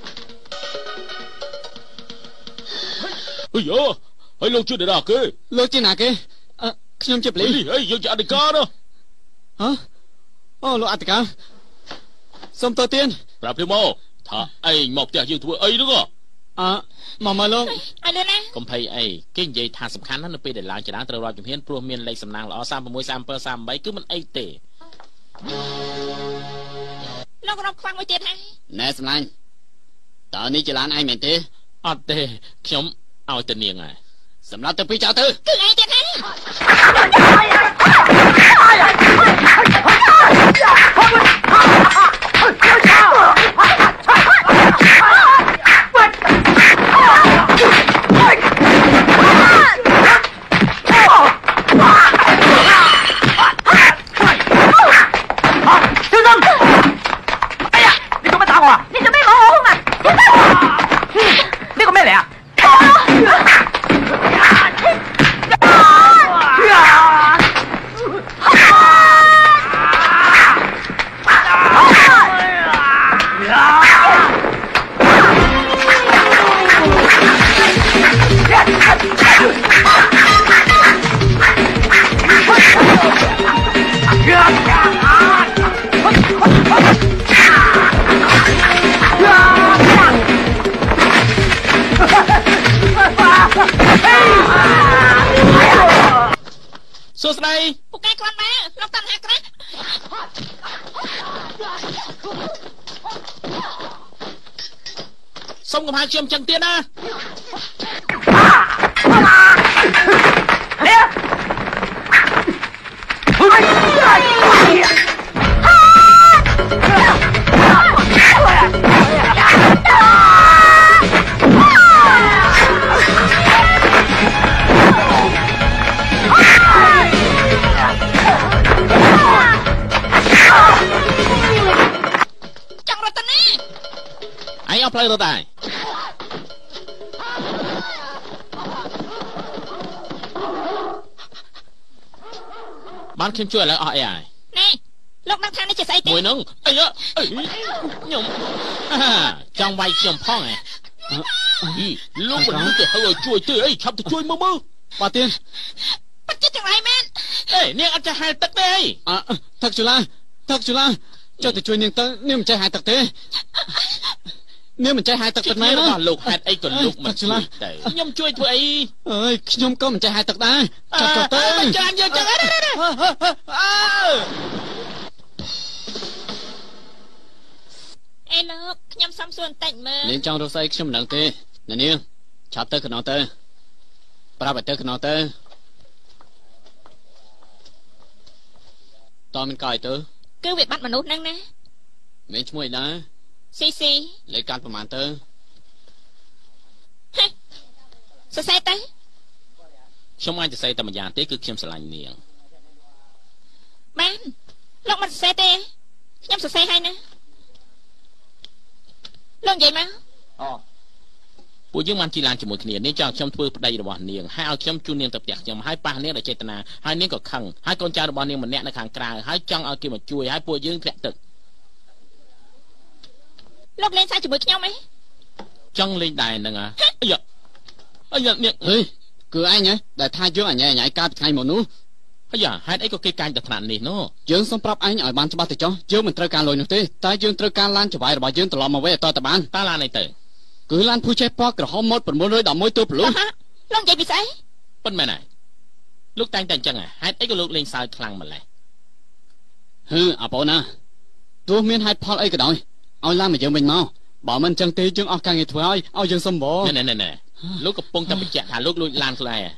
អីយោហើយលោកជួយដល់គេលោកជាណាគេខ្ញុំជាប៉ូលីសអីយើងជាអធិការនោះអូលោកអធិការសុំទៅទៀនប្រាប់ទៅមកថាឯងមកផ្ទះយើងធ្វើអីនោះមកមើលលោកអីណាកុំភ័យអីគេនិយាយថាសំខាន់ណាស់នៅពេលដែលឡើងចរាត្រូវរាប់ជំហានព្រោះមានលេខសំណាងល្អ36 37 38គឺមិនអីទេលោករំខ្វាំងមួយទៀតហើយណែសំឡាញ់តើនេះចលានឯងមែនទេអត់ទេខ្ញុំឲ្យទៅនាងហើយសម្រាប់ទៅពីចោលទៅគឺឯងទៀតហើយសួស្តីពូកែគាត់មកលោកតាន់ហាក្រាស់សុំកំហៅខ្ញុំចឹងទៀតណាផ្លូវរត់ហើយបានខ្ញុំជួយឥឡូវអស់អីហើយនេះលោកដឹងថានេះជាស្អីទេមួយនឹងអីខ្ញុំចង់វាយខ្ញុំផងហ៎លោកមិននឹងទៅហើយជួយទេអីឆាប់ទៅជួយមើលបាទទៀនបាត់ចិត្តទាំងឡាយមែននាងអត់ចេះហែលទឹកទេទឹកជូឡាចុះទៅជួយនាងទៅនាងមិនចេះហែលទឹកទេនាងមិនចេះហែលទឹកពិតមែនណាលោកហេតុអីក៏លោកមិនជួយទៅខ្ញុំជួយធ្វើអីអើយខ្ញុំក៏មិនចេះហែលទឹកដែរចាប់ទៅចាំយកចឹងអេលោកខ្ញុំសុំសួរបន្តិចមើលនាងចង់រកស្អីខ្ញុំមិនដឹងទេនាងឆាប់ទៅកណ្ដោទៅប្រាប់ឲ្យទៅកណ្ដោទៅតើមិនកឲ្យទៅគឺវាបាត់មនុស្សហ្នឹងណាមានឈ្មោះអីដែរស៊ីលេខកាត់ប្រហែលទៅសរសេរទៅខ្ញុំអាចសរសេរតែម្យ៉ាងទេគឺខ្ញុំស្រឡាញ់នាងបានលោកមិនសរសេរទេខ្ញុំសរសេរឲ្យណាលោកនិយាយមកពួកយើងបានជិះឡានជាមួយគ្នានាងចង់ខ្ញុំធ្វើប្តីរបស់នាងហើយឲ្យខ្ញុំជូននាងទៅផ្ទះខ្ញុំហើយប៉ះនាងដោយចេតនាហើយនាងក៏ខឹងហើយកូនចៅរបស់នាងម្នាក់នៅខាងក្រៅហើយចង់ឲ្យគេមកជួយហើយពួកយើងធ្លាក់ទឹកលោកលេងសើចជាមួយខ្ញុំអីចង់លេងដែរហ្នឹងអាយ៉ានាងហេគឺអញដែលថាយើងអញកាលពីថ្ងៃមកនោះអាយ៉ាហេតុអីក៏គេកាញ់ទៅថ្នាក់នេះណូយើងសូមប្រាប់អញឲ្យបានច្បាស់ទៅចុះយើងមិនត្រូវការលុយនោះទេតែយើងត្រូវការឡានចវាយរបស់យើងត្រឡប់មកវិញឲ្យតបានតើឡានអីទៅគឺឡានភូចេះពណ៌ក្រហមម៉ូត911ទូប្លូលោកនិយាយពីស្អីប៉ុន្មានហើយលោកតែងតែអញ្ចឹងហេតុអីក៏លោកលេងសើចខ្លាំងម្ល៉េះអាប៉ូណាទោះមានហេតុផលអីក៏ដោយឲ្យឡានមកយើងវិញមកបើមិនអញ្ចឹងទេយើងអស់ការងារធ្វើឲ្យយើងសំបងណែលោកកំពុងតែបញ្ជាក់ថាលោកលួចឡានខ្លួនឯង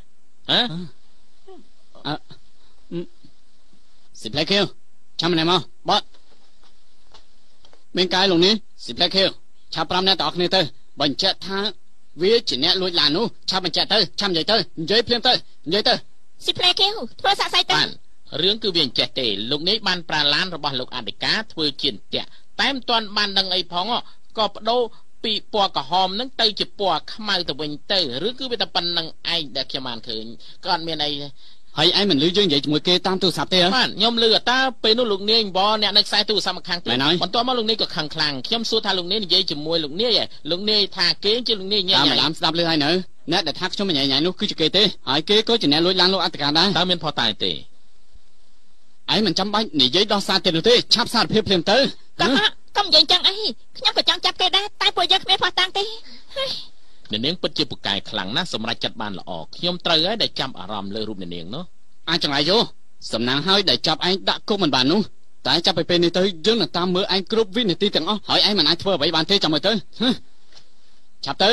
សិប្លេខៀវចាំម្នាក់មកបត់មានកាយលោកនេះសិប្លេខៀវឆាប់5នាក់តអស់គ្នាទៅបញ្ជាក់ថាវាជាអ្នកលួចឡាននោះឆាប់បញ្ជាក់ទៅឆាប់និយាយភ្លាមទៅនិយាយទៅសិប្លេខៀវធ្វើសាក់សៃទៅរឿងគឺវាអញ្ចេះទេលោកនេះបានប្រើឡានរបស់លោកអធិការធ្វើជាអន្ទាក់តែមិនទាន់បានដឹងអីផងក៏បដូរពីពណ៌ក្រហមនឹងទៅជាពណ៌ខ្មៅទៅវិញទៅឬគឺវាតែប៉ុណ្្នឹងឯងដែលខ្ញុំបានឃើញក៏អត់មានអីហើយឯងមិនលឺយើងនិយាយជាមួយគេតាមទូរស័ព្ទទេបាទខ្ញុំលឺតើពេលនោះលោកនាងបងអ្នកនៅខ្សែទូរស័ព្ទម្ខាងទៀតបន្ទាប់មកលោកនាងក៏ខឹងខ្លាំងខ្ញុំសួរថាលោកនាងនិយាយជាមួយលោកនាងថាគេជាលោកនាងញ៉ៃតាមស្ដាប់លឺហើយនៅអ្នកដែលថាខ្ញុំញ៉ៃនោះគឺជាគេទេហើយគេក៏ជាអ្នកលួចឡានលោកអត្តការដែរតើមានផុសតាទេឯងមិនចាំបាច់និយាយដោះសារទៀតនោះទេឆាប់សារភាពភ្លាមទៅកុំនិយាយចឹងអីខ្ញុំក៏ចង់ចាប់គេដែរតែពួកយើងគ្មានផុសតាំងទេអ្នកនាងពិតជាពូកែខ្លាំងណាស់សម្រាប់ចាត់បានល្អខ្ញុំត្រូវហើយដែលចាប់អារម្មណ៍លើរូបអ្នកនាងនោះអាចចង្រៃយោសំណាងហើយដែលចាប់ឯងដាក់គុកមិនបាននោះតែចាប់ពីពេលនេះទៅយើងនឹងតាមមើលឯងគ្រប់វិនាទីទាំងអស់ហើយឯងមិនអាចធ្វើអ្វីបានទេចាំមើលទៅឆាប់ទៅ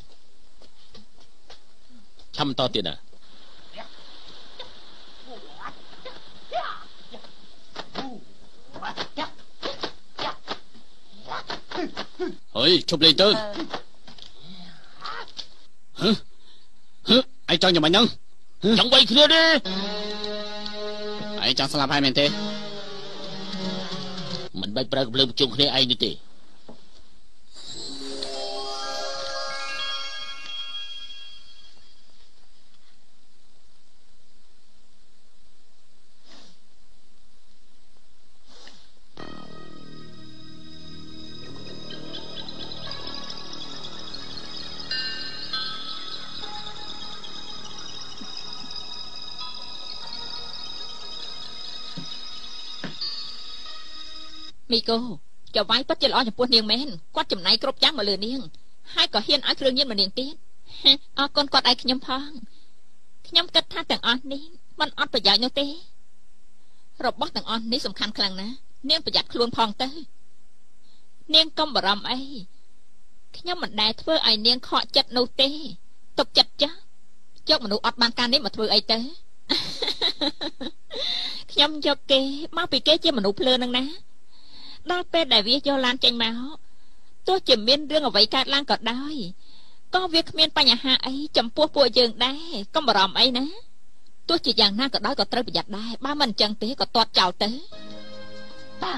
ឆាប់បន្តទៀតហើយជប់លេងទៅឯងចង់យ៉ាងម៉េចហ្នឹងចង់វាយគ្នាទេឯងចង់ស្លាប់ហើយមែនទេមិនបាច់ប្រើកម្លាំងប្រជុំគ្នាឯងនេះទេមីកូចៅវាយពិតជាល្អចំពោះនាងមែនគាត់ចំណាយគ្រប់យ៉ាងមកលើនាងហើយក៏ហ៊ានឲ្យគ្រឿងញៀនមកនាងទៀតអរគុណគាត់ឲ្យខ្ញុំផងខ្ញុំគិតថាទាំងអស់នេះមិនអត់ប្រយោជន៍នោះទេរបស់ទាំងអស់នេះសំខាន់ខ្លាំងណាស់នាងប្រយ័ត្នខ្លួនផងទៅនាងកុំបារម្ភអីខ្ញុំមិនដែលធ្វើឲ្យនាងខកចិត្តនោះទេទុកចិត្តចាស់យកមនុស្សអត់បានការនេះមកធ្វើអីទៅខ្ញុំយកគេមកពីគេជាមនុស្សភ្លើនឹងណាដល់ពេលដែលវាយកឡានចេញមកទោះជាមានរឿងអ្វីកើតឡើងក៏ដោយក៏វាគ្មានបញ្ហាអីចំពោះពួកយើងដែរកុំបារម្ភអីណាទោះជាយ៉ាងណាក៏ដោយក៏ត្រូវប្រយ័ត្នដែរបើមិនអញ្ចឹងទេក៏ទាត់ចោលទៅប៉ា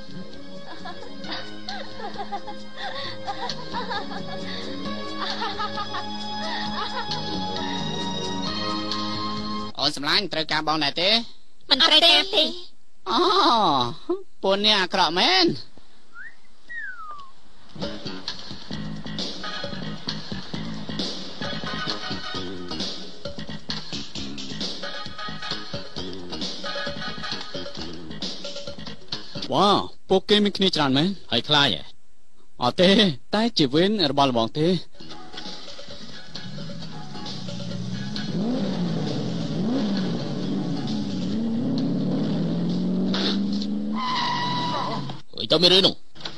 អូនសម្លាញ់ត្រូវការបងដែរទេមិនត្រូវការទេអូពូននេះអាក្រក់មែន wow ពួកគេមានគ្នាច្រើនមែនហើយខ្លាចអត់ទេតែជីវិតរបស់បងទេអីទៅមានរឿងនោះ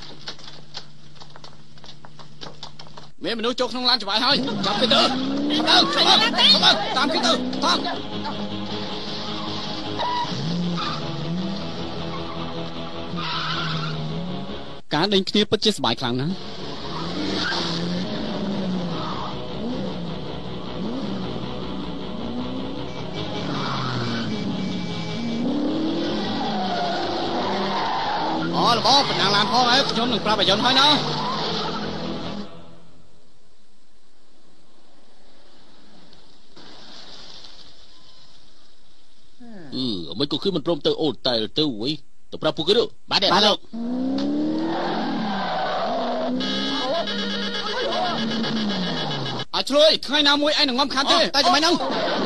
មានមនុស្សចូលក្នុងឡានច្បាស់ហើយចាប់គេទៅតាមគេទៅតាមការដេញគ្នាពិតជាសប្បាយខ្លាំងណាស់អូល្មមបណ្ដាំឡានផងហើយខ្ញុំនឹងប្រាប់អាយុនហើយណាមិនក៏គឺមិនព្រមទៅអូតែទៅវិញទៅប្រាប់ពួកគេទៅបាទលោកអត់ឆ្លួយថ្ងៃណាមួយឯងនឹងងំខានទេតែយ៉ាងម៉េចហ្នឹង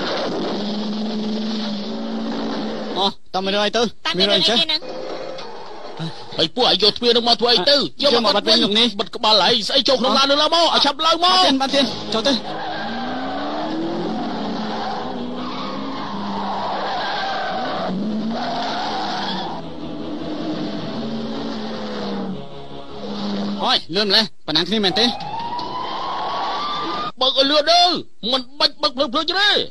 អូតើមិនរើអីទៅមានរើអីចេះហើយពួកអាយុទ្វារនឹងមកធ្វើអីទៅយកមកបាត់វិញលោកនេះបិទក្បាលហើយស្អីចូលក្នុងឡានលើមកឲ្យឆាប់ឡើងមកបានទេចូលទៅហើយលឿនម្លេះប៉ុណ្ណាគ្នាមែនទេបើកឲ្យលឿនទៅមិនបាច់បើកភ្លើងទេ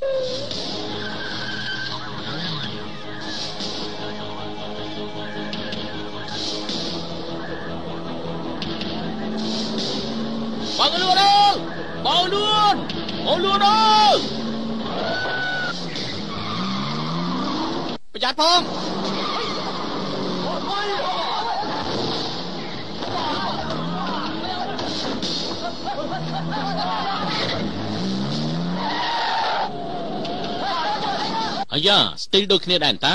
បើកលឿនទៅបើលឿនអូលឿនទៅប្រយ័ត្នផងអាយ៉ាស្ទីលដូចគ្នាដែរតា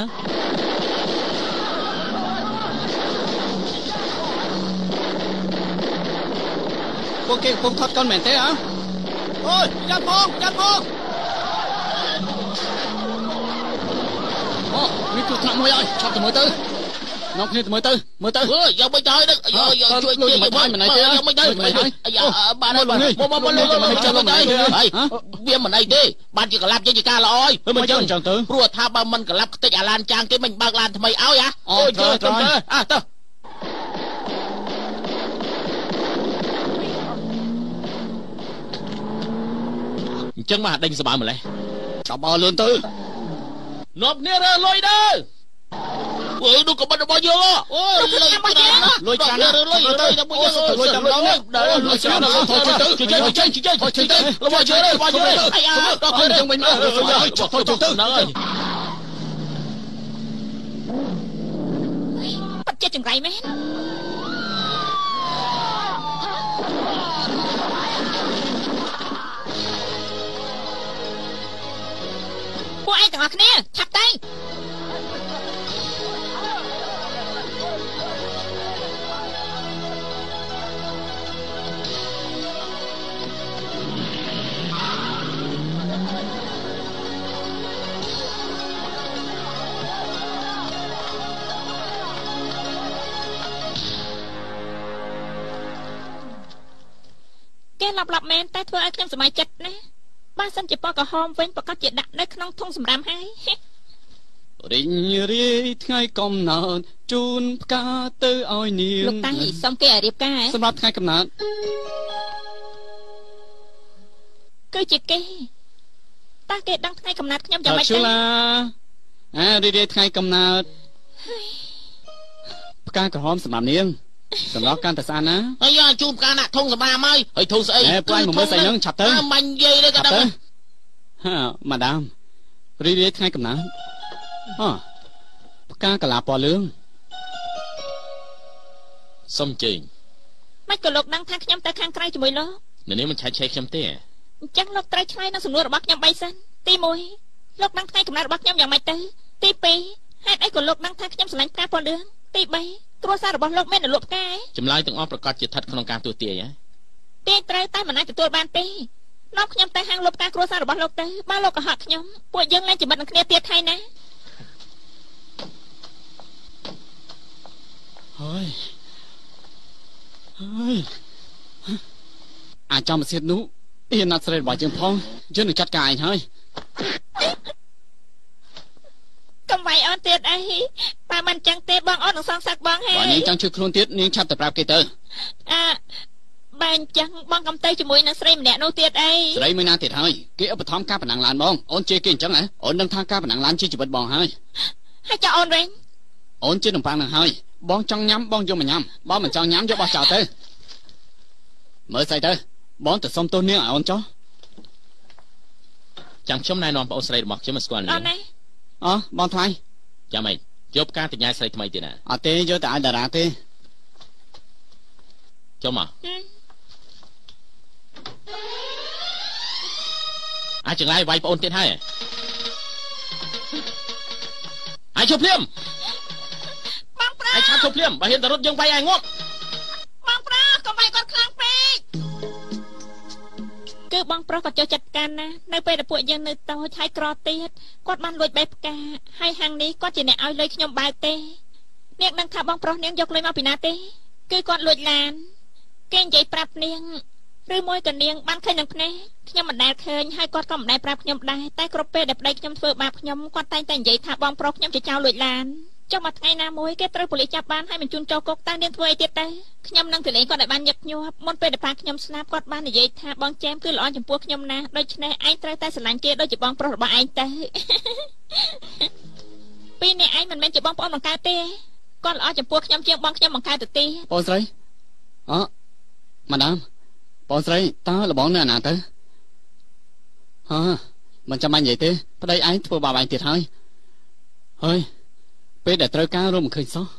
ពួកគេកំពុងថតកុនមែនទេហ៎អូយប្រយ័ត្នផងអូមានគ្រោះថ្នាក់មួយហើយឆាប់ទៅមើលទៅនាំគ្នាទៅមើលទៅយកមិនទៅដឹកជួយជួយមិនមិនទេយកមិនទៅអាយ៉ាបានមកមកចាំមិនទៅហើយវាមិនអីទេបានជាកលាប់ជាការល្អហើយមិនចឹងទៅព្រោះថាបើមិនកលាប់ខ្ទេចអាឡានចាងគេមិនបើកឡានថ្មីឲ្យអូយទៅទៅអញ្ចឹងមកដេញសបើម្លេះចាប់បើលឿនទៅនាំគ្នារើលុយទៅអើយនោះក៏បាត់របស់យើងអូយលុយច្រើនណាស់លុយទៅរបស់យើងលុយចាំដល់ដល់លុយច្រើនណាស់ទៅជិះរបស់យើងអាយ៉ាក៏ឃើញចឹងវិញចុះទៅហ្នឹងហើយបាត់ចិត្តចង្រៃមែនពួកឯងទាំងអស់គ្នាឆាប់ទៅគេឡាប់មែនតែធ្វើឲ្យខ្ញុំសប្បាយចិត្តណាបើសិនជាពណ៌ក្រហមវិញប្រកាសជាដាក់នៅក្នុងធុងសម្រាមហើយរិញរាយថ្ងៃកំណើតជូនផ្កាទៅឲ្យនាងលោកតាសុំគេឲ្យរៀបការសម្រាប់ថ្ងៃកំណើតគឺជាគេតើគេដឹងថ្ងៃកំណើតខ្ញុំយ៉ាងម៉េចទៅរីរាយថ្ងៃកំណើតផ្កាក្រហមសម្រាប់នាងសម្រាប់កាន់តែស្អាតណាអាយ៉ាជូនផ្កាដាក់ធុងសម្រាប់ហើយធុងស្អីផ្លាញ់មើលស្អីហ្នឹងឆាប់ទៅមិននិយាយទេក៏ដឹងហាម៉ាដាមរីរាយថ្ងៃកំណើតផ្កាកលាពណ៌លឿងសុំជើញមិនក៏លោកដឹងថាខ្ញុំទៅខាងក្រៅជាមួយលោកនេះមិនឆែកឆេះខ្ញុំទេអញ្ចឹងលោកត្រូវឆ្លើយនឹងសំណួររបស់ខ្ញុំ3សិនទី1លោកដឹងថ្ងៃកំណើតរបស់ខ្ញុំយ៉ាងម៉េចទៅទី2ហេតុអីក៏លោកដឹងថាខ្ញុំស្រឡាញ់ផ្កាពណ៌លឿងទី3គ្រួសាររបស់លោកមាននៅលក់ផ្កាចម្លើយទាំងអស់ប្រកាសជាស្ថិតក្នុងការទស្សន៍ទាយទេត្រូវតែមិនអាចទទួលបានទេនាំខ្ញុំទៅហាងលក់ផ្កាគ្រួសាររបស់លោកទៅបើលោកកុហកខ្ញុំពួកយើងលែងជាមិត្តនឹងគ្នាទៀតហើយណាអាចចាំមកសៀតនោះអៀនណាត់ស្រេតរបស់យើងផងយើងនឹងចាត់ការឯងហើយកំវាយអូនទៀតអីបើមិនចឹងទេបងអូននឹងសងសឹកបងហេបើនាងចង់ជួយខ្លួនទៀតនាងឆាប់ទៅប្រាប់គេទៅបើអញ្ចឹងបងកំទៅជាមួយនឹងស្រីម្នាក់នោះទៀតអីស្រីមួយណាទៀតហើយគេឧបត្ថម្ភការប៉ុណ្ណឹងឡានបងអូនជេរគេអញ្ចឹងហ៎អូននឹងថាការប៉ុណ្ណឹងឡានជាជីវិតបងហើយចុះអូនវិញអូនជានំប៉័ងនឹងហើយបងចង់ញ៉ាំបងយកមកញ៉ាំបើមិនចង់ញ៉ាំយកបោះចោលទៅមើលស្អីទៅបងទៅសុំទោសនាងឲ្យអូនចុះចាំខ្ញុំណែនាំបងអូនស្រីរបស់ខ្ញុំមកស្គាល់នាងបងថ្លៃចាំអីយកផ្កាទៅញ៉ាយស្រីថ្មីទៀតណាអត់ទេយកតែឲ្យតារាទេចុះមកអាចចង្រៃវាយបងអូនទៀតហើយអាចជប់ភ្លាមបងប្រាអាចឆាប់ជប់ភ្លាមបើហ៊ានទៅរត់យើងវាយឲ្យងាប់បងប្រាកុំវាយគាត់ខ្លាំងពេកគឺបងប្រុសក៏ចូលចិត្តកាន់ណានៅពេលដែលពួកយើងនៅតូចហើយក្រទៀតគាត់បានលួចបេះផ្កាហើយហាងនេះគាត់ជាអ្នកឲ្យលុយខ្ញុំបើកទេនាងដឹងថាបងប្រុសនាងយកលុយមកពីណាទេគឺគាត់លួចឡានគេនិយាយប្រាប់នាងឬមួយក៏នាងបានឃើញនឹងភ្នែកខ្ញុំមិនដែលឃើញហើយគាត់ក៏មិនដែលប្រាប់ខ្ញុំដែរតែគ្រប់ពេលដែលប្តីខ្ញុំធ្វើបាបខ្ញុំគាត់តែងតែនិយាយថាបងប្រុសខ្ញុំជាចៅលួចឡានចុះមកថ្ងៃណាមួយគេត្រូវប៉ូលីសចាប់បានហើយបញ្ជូនចូលគុកតើនាងធ្វើអីទៀតទៅខ្ញុំនឹងទៅលេងគាត់ឲ្យបានញឹកញាប់មុនពេលដែលប៉ាខ្ញុំស្លាប់គាត់បាននិយាយថាបងចែមគឺល្អចំពោះខ្ញុំណាស់ដូច្នេះឯងត្រូវតែស្រឡាញ់គេដូចជាបងប្រុសរបស់ឯងទៅពីនេះឯងមិនមែនជាបងប្អូនបង្កើតទេគាត់ល្អចំពោះខ្ញុំជាងបងខ្ញុំបង្កើតទៅទីបងស្រីម៉ាដាមបងស្រីតើលបងនៅណាទៅមិនចាំបាច់និយាយទេប្តីឯងធ្វើបាបឯងទៀតហើយពេលដែលត្រូវការរំមិនឃើញសោះ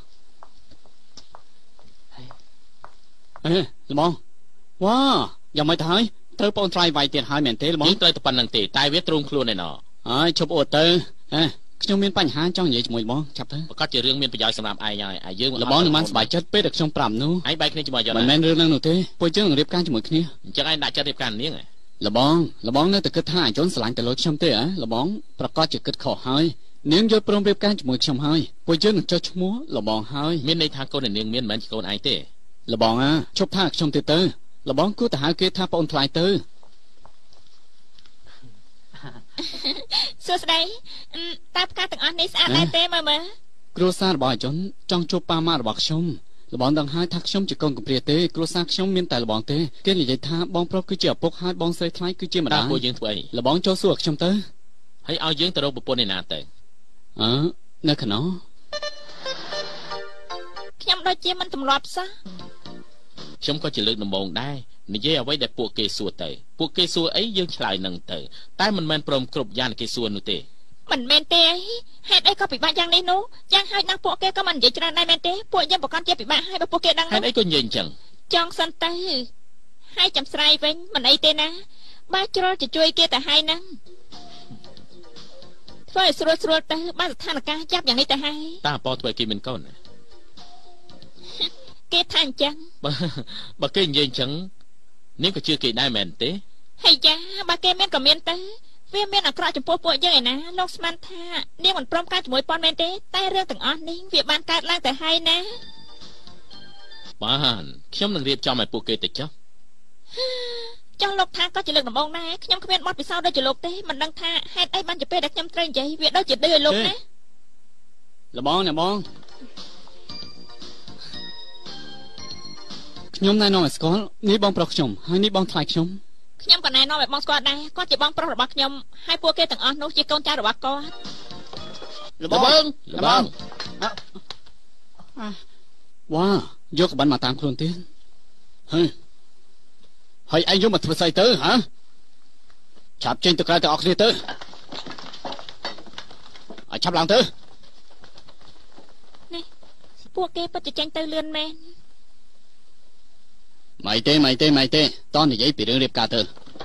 លបងវ៉ាយ៉ាងម៉េចទៅហើយត្រូវបងថ្លៃវាយទៀតហើយមែនទេលបងត្រូវតែប៉ុណ្្នឹងទេតែវាទ្រង់ខ្លួនឯណោះហើយឈប់អួតទៅខ្ញុំមានបញ្ហាចង់និយាយជាមួយបងចាប់ទៅប្រកាសជារឿងមានប្រយោជន៍សម្រាប់ឯងហើយយើងលបងនឹងបានសប្បាយចិត្តពេលដែលខ្ញុំប្រាប់នោះឯងបែកគ្នាជាមួយយកមិនមែនរឿងហ្នឹងនោះទេពួកយើងនឹងរៀបការជាមួយគ្នាអញ្ចឹងឯងដាក់ចិត្តរៀបការនាងលបងនៅតែគិតថាអញ្ជន់ស្រឡាញ់ទៅលើខ្ញុំទេលបងប្រកាសជាគិតខុសហើយនាងយល់ព្រមរៀបការជាមួយខ្ញុំហើយពួកយើងនឹងចុះឈ្មោះលបងហើយមានន័យថាកូននាងមានមិនមែនជាកូនឯងទេលបងជប់ថាខ្ញុំទៅលបងគួរតែហៅគេថាប្អូនថ្លៃទៅសួស្ដីតើផ្កាទាំងអស់នេះស្អាតដែរទេមើលគ្រួសាររបស់អញ្ជន់ចង់ជួបប៉ាម៉ារបស់ខ្ញុំលបងដឹងហើយថាខ្ញុំជាកូនកំព្រាទេគ្រួសារខ្ញុំមានតែលបងទេគេនិយាយថាបងប្រុសគឺជាឪពុកហើយបងស្រីថ្លៃគឺជាម្ដាយពួកយើងធ្វើអីលបងចូលសួរខ្ញុំទៅហើយឲ្យយើងទៅរកប្រពន្ធឯណាទៅនៅខាងនោះខ្ញុំដូចជាមិនទម្លាប់សោះខ្ញុំក៏ជាលើកដំបូងដែរនិយាយអ្វីដែលពួកគេសួរទៅពួកគេសួរអីយើងឆ្លើយនឹងទៅតែមិនមែនព្រមគ្រប់យ៉ាងគេសួរនោះទេមិនមែនទេហេតុអីក៏ពិបាកយ៉ាងនេះនោះយ៉ាងហើយណាស់ពួកគេក៏មិននិយាយច្រើនដែរមែនទេពួកយើងប្រកាសជាពិបាកហើយបើពួកគេដឹងហេតុអីក៏និយាយអញ្ចឹងចង់សិនទៅហើយចាំស្រ័យវិញមិនអីទេណាបើជ្រុលจะជួយគេទៅហើយហ្នឹងធ្វើឲ្យស្រួលទៅបានស្ថានភាពចាប់យ៉ាងនេះទៅហើយតាប៉ធ្វើឲ្យគេមានកូនគេថាអញ្ចឹងបើគេនិយាយអញ្ចឹងនាងក៏ជឿគេដែរមែនទេហើយចាបើគេមានក៏មានទៅវាមានអាក្រក់ចំពោះពួកយើងឯណាលោកស្មានថានាងមិនព្រមការជាមួយប៉ុនមែនទេតែរឿងទាំងអស់នេះវាបានកើតឡើងទៅហើយណាបានខ្ញុំនឹងរៀបចំឲ្យពួកគេទៅចុះចង់លោកថាក៏ជាលើកដំបូងដែរខ្ញុំគ្មានបទពិសោធន៍ដូចជាលោកទេមិនដឹងថាហេតុអីបានជាពេលដែលខ្ញុំត្រូវនិយាយវាដូចជាឌឺឲ្យលោកណាលបងណាបងខ្ញុំណែនាំឲ្យស្គាល់នេះបងប្រុសខ្ញុំហើយនេះបងថ្លៃខ្ញុំក៏ណែនាំឲ្យបងស្គាល់ដែរគាត់ជាបងប្រុសរបស់ខ្ញុំហើយពួកគេទាំងអស់នោះជាកូនចៅរបស់គាត់លបងវ៉ាយកក្បិនមកតាមខ្លួនទៀតហើយឯងយកមកធ្វើស្អីទៅឆាប់ចេញទៅក្រៅទៅអស់គ្នាទៅឲ្យឆាប់ឡើងទៅនេះពួកគេពិតជាចេញទៅលឿនមែនម៉េចទេតោះនិយាយពីរឿងរៀបការទៅ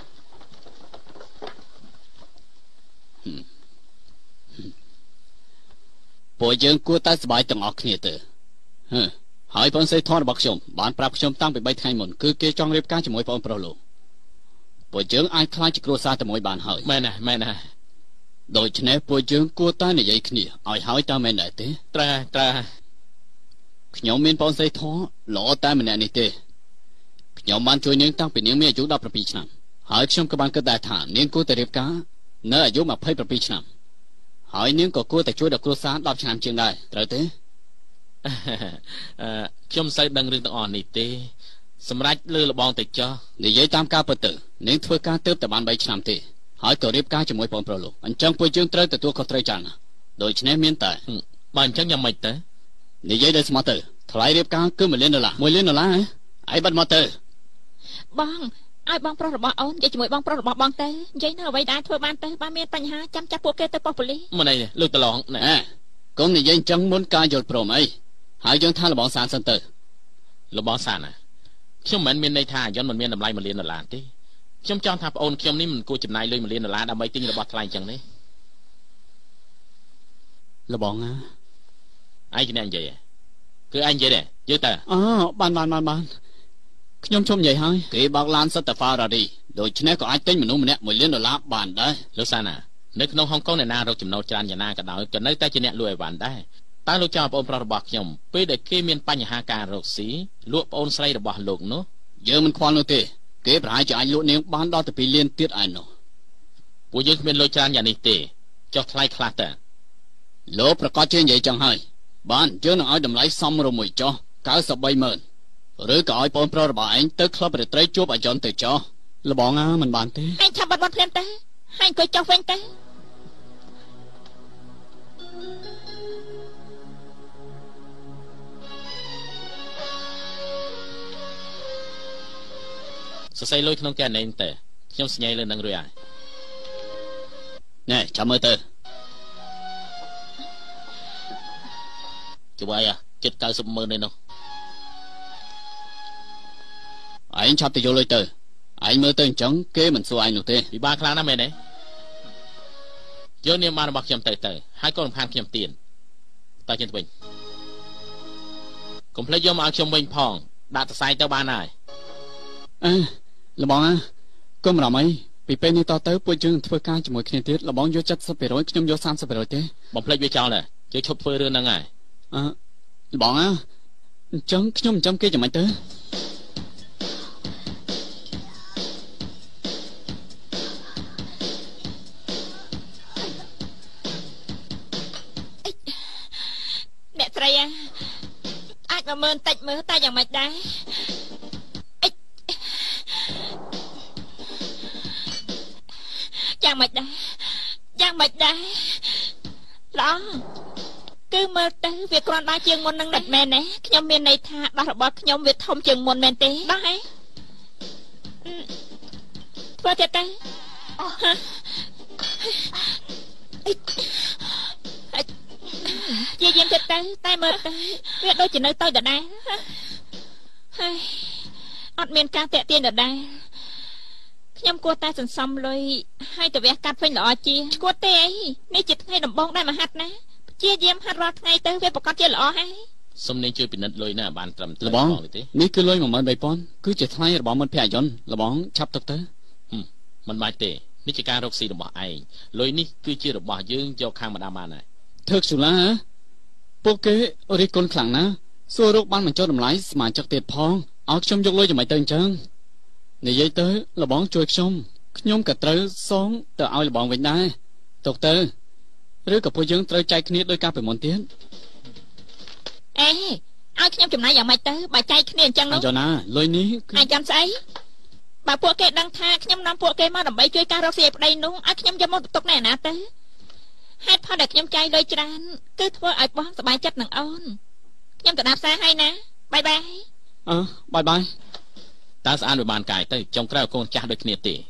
ពួកយើងគួរតែសប្បាយទាំងអស់គ្នាទៅហើយបងស្រីធនរបស់ខ្ញុំបានប្រាប់ខ្ញុំតាំងពី3ថ្ងៃមុនគឺគេចង់រៀបការជាមួយបងប្រុសលោកពួកយើងអាចខ្លាចជាគ្រួសារតែមួយបានហើយមែនណាដូច្នេះពួកយើងគួរតែនិយាយគ្នាឲ្យហើយតើមែនដែរទេត្រាខ្ញុំមានបងស្រីធေါ်ល្អតែម្នាក់នេះទេខ្ញុំបានជួយនាងតាំងពីនាងមានអាយុ17ឆ្នាំហើយខ្ញុំក៏បានគិតដែរថានាងគួរតែរៀបការនៅអាយុ27ឆ្នាំហើយនាងក៏គួរតែជួយដល់គ្រួសារ10ឆ្នាំជាងដែរត្រូវទេខ្ញុំមិនសូវដឹងរឿងទាំងអស់នេះទេសម្រាប់លើលបងទៅចោះនិយាយតាមការពិតទៅនាងធ្វើការទើបតែបាន3ឆ្នាំទេហើយក៏រៀបការជាមួយបងប្រុសលោកអញ្ចឹងពួកយើងត្រូវទទួលខុសត្រូវចាស់ណាស់ដូច្នេះមានតែបើអញ្ចឹងយ៉ាងម៉េចទៅនិយាយដោយស្មោះទៅថ្លៃរៀបការគឺ$1 លាន$1 លានឯងបាត់មកទៅបងឲ្យបងប្រុសរបស់អូននិយាយជាមួយបងប្រុសរបស់បងទៅនិយាយនៅអ្វីដែលធ្វើបានទៅបើមានបញ្ហាចាំចាប់ពួកគេទៅប៉ុស្តិ៍ប៉ូលីសមិនអីលើកតឡងណែកុំនិយាយអញ្ចឹងមុនការយល់ព្រមអីហើយយើងថាលបងសានសិនទៅលបងសានណាខ្ញុំមិនមានន័យថាអាយុមិនមានតម្លៃ$1 លានទេខ្ញុំចង់ថាប្អូនខ្ញុំនេះមិនគួរចំណាយលុយ$1 លានដើម្បីទិញរបស់ថ្លៃអញ្ចឹងទេលបងណាឯងជាអ្នកនិយាយគឺឯងនិយាយទេយឺតើអូបានខ្ញុំជុំនិយាយហើយគេបើកឡានសិតតែ Ferrari ដូច្នេះក៏អាចទិញមនុស្សម្នាក់$1 លានបានដែរលោកសាណានៅក្នុងហុងកុងអ្នកណារកចំណូលច្រើនយ៉ាងណាក៏ដោយក៏នៅតែជាអ្នកលក់អីវ៉ាន់ដែរតើលោកចង់បងប្រុសរបស់ខ្ញុំពេលដែលគេមានបញ្ហាការរកស៊ីលក់ប្អូនស្រីរបស់លោកនោះយើងមិនខ្វល់នោះទេគេប្រហែលជាអាចលក់នាងបានដល់ទៅ2 លានទៀតឯនោះពួកយើងគ្មានលុយច្រើនយ៉ាងនេះទេចុះថ្លៃខ្លះតើលោកប្រកាសជានិយាយចឹងហើយបានយើងនឹងឲ្យតម្លៃសមរម្យមួយចុះ930000ឬក៏ឲ្យបងប្រុសរបស់ឯងទៅក្លឹបរាត្រីជួបអាយ៉ុនទៅចុះលបងណាមិនបានទេឯងឆាប់បាត់ភ្លាមទៅហើយអង្គុយចុះវិញទៅសរសេរលុយក្នុងកែណេនទៅខ្ញុំសញ្ញាលើនឹងរួចហើយណែចាំមើលទៅជួយជិត900000នេះនោះឯងឆាប់ទៅយកលុយទៅឯងមើលទៅអញ្ចឹងគេមិនសួរឯងនោះទេពិបាកខ្លាំងណាស់មែនទេយកនាមបានរបស់ខ្ញុំទៅហើយក៏រំខានខ្ញុំទៀតតើជិះទៅវិញកុំភ្លេចយកមកឲ្យខ្ញុំវិញផងដាក់សរសៃទៅបានហើយលបងណាកុំរំអីពីពេលនេះតទៅពួកយើងធ្វើការជាមួយគ្នាទៀតលបងយក70%ខ្ញុំយក30%ទេបំភ្លេចវាចោលដែរជឿឈប់ធ្វើរឿងហ្នឹងហើយលបងណាអញ្ចឹងខ្ញុំចាំគេយ៉ាងម៉េចទៅអ្នកស្រីអាចមកមើលបន្តិចមើលតែយ៉ាងម៉េចដែរយ៉ាងម៉េចដែរឡងគឺមើលទៅវាគ្រាន់តែជាងមុននឹងមិនមែនទេខ្ញុំមានន័យថាដោះរបស់ខ្ញុំវាធំជាងមុនមែនទេដោះហ៎ធ្វើទៀតទៅជាយាមទៀតទៅតែមើលទៅវាដូចជានៅទៅដដែលហើយអត់មានការតាក់ទាញដដែលខ្ញុំគួរតែសន្សំលុយឲ្យទៅវះកាត់វិញល្អជាឈួតទេអីនេះជាថ្ងៃដំបូងដែលមកហាត់ណាជាយាមហាត់រាល់ថ្ងៃទៅវាប្រកាសជាល្អហើយសុំនាងជួយពិនិត្យលុយណាបានត្រឹមត្រូវផងទេនេះគឺលុយ13000គឺជាថ្លៃរបស់មិត្តភក្តិអាយុនលបងឆាប់ទុកទៅមិនបាច់ទេនេះជាការរកស៊ីរបស់ឯងលុយនេះគឺជារបស់យើងយកខាងម្ដាមបានហើយធ្វើស៊ូឡាពួកគេរិះគន់ខ្លាំងណាស់សួររកបានបញ្ចុះតម្លៃសមាជិកទៀតផងឲ្យខ្ញុំយកលុយយ៉ាងម៉េចទៅអញ្ចឹងនិយាយទៅលបងជួយខ្ញុំក៏ត្រូវសងទៅឲ្យលបងវិញដែរទុកទៅឬក៏ពួកយើងត្រូវចែកគ្នាដោយការពីមុនទៀតឲ្យខ្ញុំចំណាយយ៉ាងម៉េចទៅបើចែកគ្នាអញ្ចឹងនោះចុះណាលុយនេះអាចចាំស្អីបើពួកគេដឹងថាខ្ញុំនាំពួកគេមកដើម្បីជួយការរកស៊ីឲ្យប្តីនោះឲ្យខ្ញុំយកមកទុកណែណាទៅហេតុផលដែលខ្ញុំចាយលុយច្រើនគឺធ្វើឲ្យបងសប្បាយចិត្តនឹងអូនខ្ញុំទៅដាប់ផ្សារហើយណាបាយបាយបាយតើស្អាតវាបានកាយទៅចុងក្រោយកូនចាស់ដូចគ្នាទេ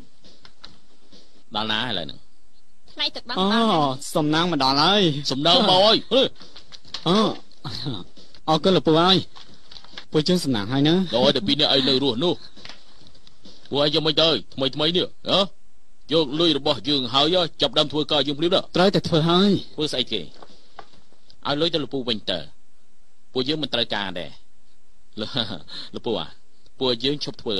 ដល់ណាឥឡូវហ្នឹងថ្លៃទឹកបងដល់សំណាងមកដល់ហើយសំដៅមកអើយអរគុណលោកពូហើយពួកយើងសំណាងហើយណាដល់តែពីនេះឲ្យនៅរស់នោះពួកឯងយកមិនទៅថ្មីនេះយកលុយរបស់យើងហើយចាប់ដើមធ្វើការយើងព្រាបទៅត្រូវតែធ្វើហើយធ្វើស្អីគេឲ្យលុយទៅលោកពូវិញទៅពួកយើងមិនត្រូវការដែរលោកពូពួកយើងឈប់ធ្វើ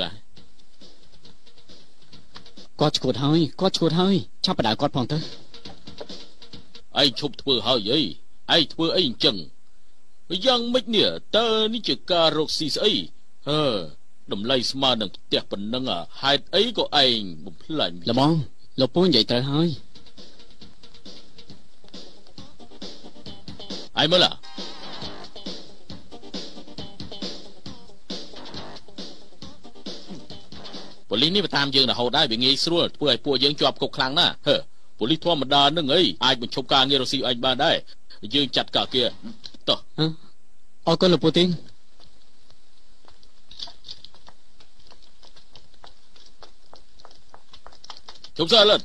គាត់ឈួតហើយឆាប់បដៅគាត់ផងទៅឯងឈប់ធ្វើហើយឯងធ្វើអីអញ្ចឹងយ៉ាងម៉េចនេះតើនេះជាការរកស៊ីស្អីតម្លៃស្មើនឹងផ្ទះប៉ុណ្ណឹងហេតុអីក៏ឯងបំផ្លាញលបងលោកពូនិយាយត្រូវហើយឯមើលប៉ូលីសនេះតាមយើងរហូតដែរវាងាយស្រួលធ្វើឲ្យពួកយើងជាប់គុកខ្លាំងណាស់ប៉ូលីសធម្មតានឹងអីអាចបញ្ឈប់ការងាររកស៊ីឯងបានដែរយើងចាត់ការងារតោះអរគុណលោកពូទីនជុំសើលិត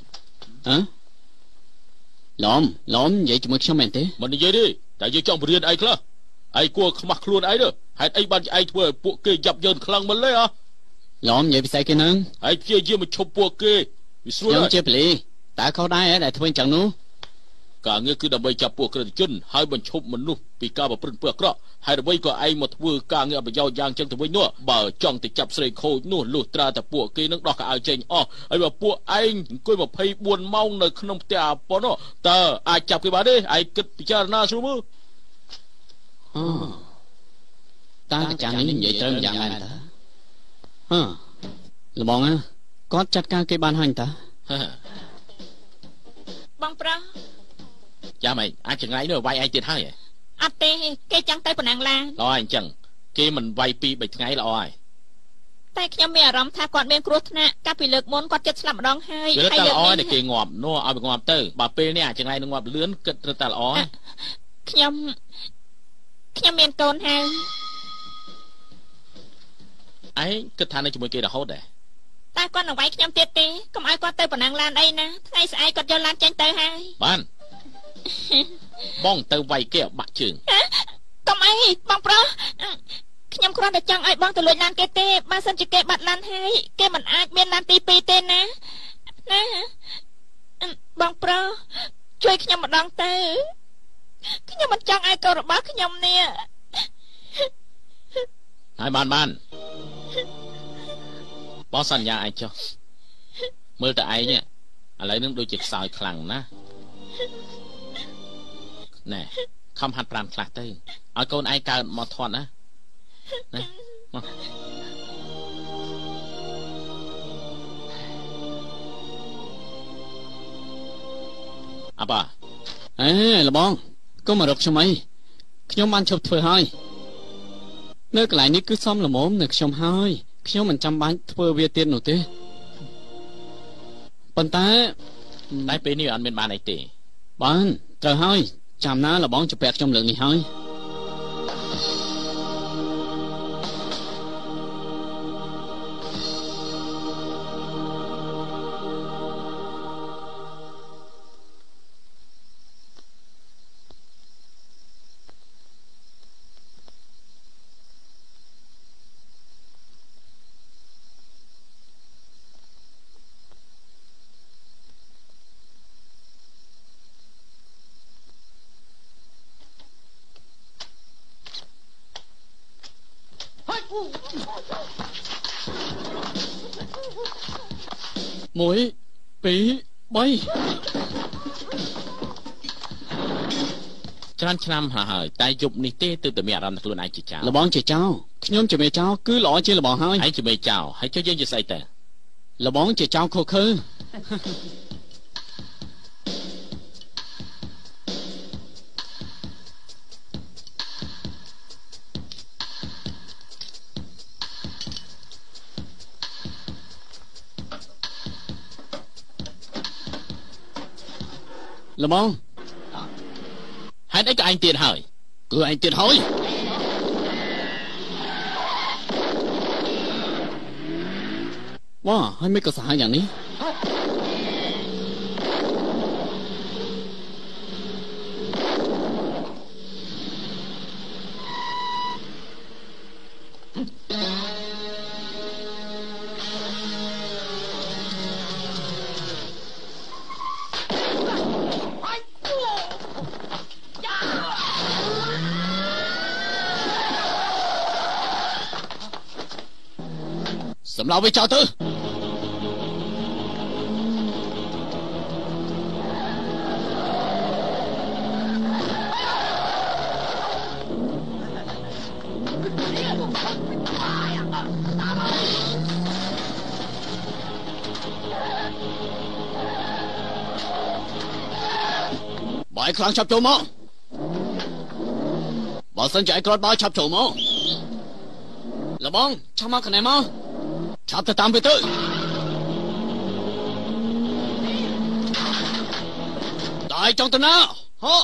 ឡំនិយាយជាមួយខ្ញុំមែនទេមិននិយាយទេតែយើងចង់បរៀនឯងខ្លះឯងគួរខ្មាស់ខ្លួនឯងទៅហេតុអីបានឯងធ្វើឲ្យពួកគេយ៉ាប់យ៉ឺនខ្លាំងម្ល៉េះឡំនិយាយពិសេសគេនឹងឯងព្យាយាមមកឈប់ពួកគេវាស្រួលខ្ញុំជាប៉ូលីសតើខុសដែរដែលធ្វើអញ្ចឹងនោះការងារគឺដើម្បីចាប់ពួកក្រិតជនហើយបញ្ឈប់មនុស្សពីការប្រព្រឹត្តអំពើអាក្រក់ហើយអ្វីក៏ឯងមកធ្វើការងារអប្រយោជន៍យ៉ាងចឹងទៅវិញនោះបើចង់ទៅចាប់ស្រីខូចនោះលុះត្រាតែពួកគេនឹងដោះកៅអៅចេញអស់ហើយបើពួកឯងអង្គុយ24ម៉ោងនៅក្នុងផ្ទះអាប៉ុននោះតើអាចចាប់គេបានទេឯងគិតពិចារណាស្រួលមើលតើអាចារ្យនេះនិយាយត្រូវយ៉ាងណាតើលបងគាត់ចាត់ការគេបានហើយតើបងប្រុសចាំឯងអាចចង្រៃនោះវាយឯងទៀតហើយអត់ទេគេចង់ទៅប៉ុណ្ណឹងឡានល្អអញ្ចឹងគេមិនវាយ2 3ថ្ងៃល្អហើយតែខ្ញុំមានអារម្មណ៍ថាគាត់មានគ្រោះថ្នាក់កាលពីលើកមុនគាត់ចិត្តស្លាប់ម្ដងហើយហើយតែល្អតែគេងាប់នោះឲ្យងាប់ទៅបើពេលនេះអាចង្រៃនឹងងាប់លឿនគិតទៅតែល្អខ្ញុំមានកូនហើយឯងគិតថានៅជាមួយគេរហូតដែរតែគាត់នឹងវាយខ្ញុំទៀតទេកុំឲ្យគាត់ទៅប៉ុណ្ណឹងឡានអីណាថ្ងៃស្អែកគាត់យកឡានចេញទៅហើយបានបងទៅវាយគេបាក់ជើងកុំអីបងប្រុសខ្ញុំគ្រាន់តែចង់ឲ្យបងទៅលួចឡានគេទេបើសិនជាគេបាត់ឡានហើយគេមិនអាចមានឡានទី2ទេណាបងប្រុសជួយខ្ញុំម្ដងទៅខ្ញុំមិនចង់ឲ្យកូនរបស់ខ្ញុំនេះហើយបានបងសន្យាឯងចុះមើលតែឯងឥឡូវនឹងដូចជាខ្សោយខ្លាំងណាស់ណែខំហាត់ប្រាណខ្លះទៅឲ្យកូនឯងកើតមកធាត់ណាមកអបាលបងកុំមករកខ្ញុំអីខ្ញុំបានឈប់ធ្វើហើយនៅកន្លែងនេះគឺសមល្មមនៅខ្ញុំហើយខ្ញុំមិនចាំបាច់ធ្វើវាទៀតនោះទេប៉ុន្តែពេលនេះអត់មានបានអីទេបានត្រូវហើយចាំណាលបងជពាក់ខ្ញុំលើកនេះហើយ1 2 3 ច្រើនឆ្នាំហើយតែយប់នេះទេទើបតែមានអារម្មណ៍ខ្លួនឯងជាចៅលបងជាចៅខ្ញុំជាមេចៅគឺល្អជាងលបងហើយឯងជាមេចៅហើយចុះយើងជាស្អីទៅលបងជាចៅខុសខើលបងហេតុអីក៏ឯងទៀតហើយគឺឯងទៀតហើយវ៉ាហើយមិនក៏សាហាវយ៉ាងនេះសម្រាប់វាចោលទៅបើឯខ្លាំងឆាប់ចូលមកបើសិនជាឯក្រត់បើឆាប់ចូលមកលបងឆាប់មកកណែមកឆាប់ទៅតាមវាទៅតើឯងចង់ទៅណាហ៎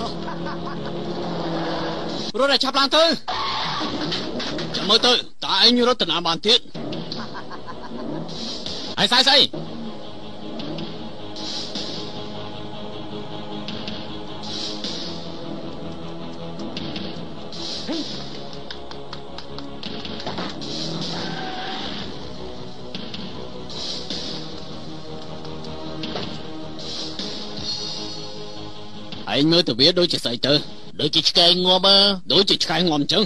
រត់ឲ្យឆាប់ឡើងទៅចាំមើលទៅតើឯងរត់ទៅណាបានទៀតហើយស្អីឯងមើលទៅវាដូចជាស្អីទៅដូចជាឆ្កែងាប់ដូចជាឆ្កែងាប់អញ្ចឹង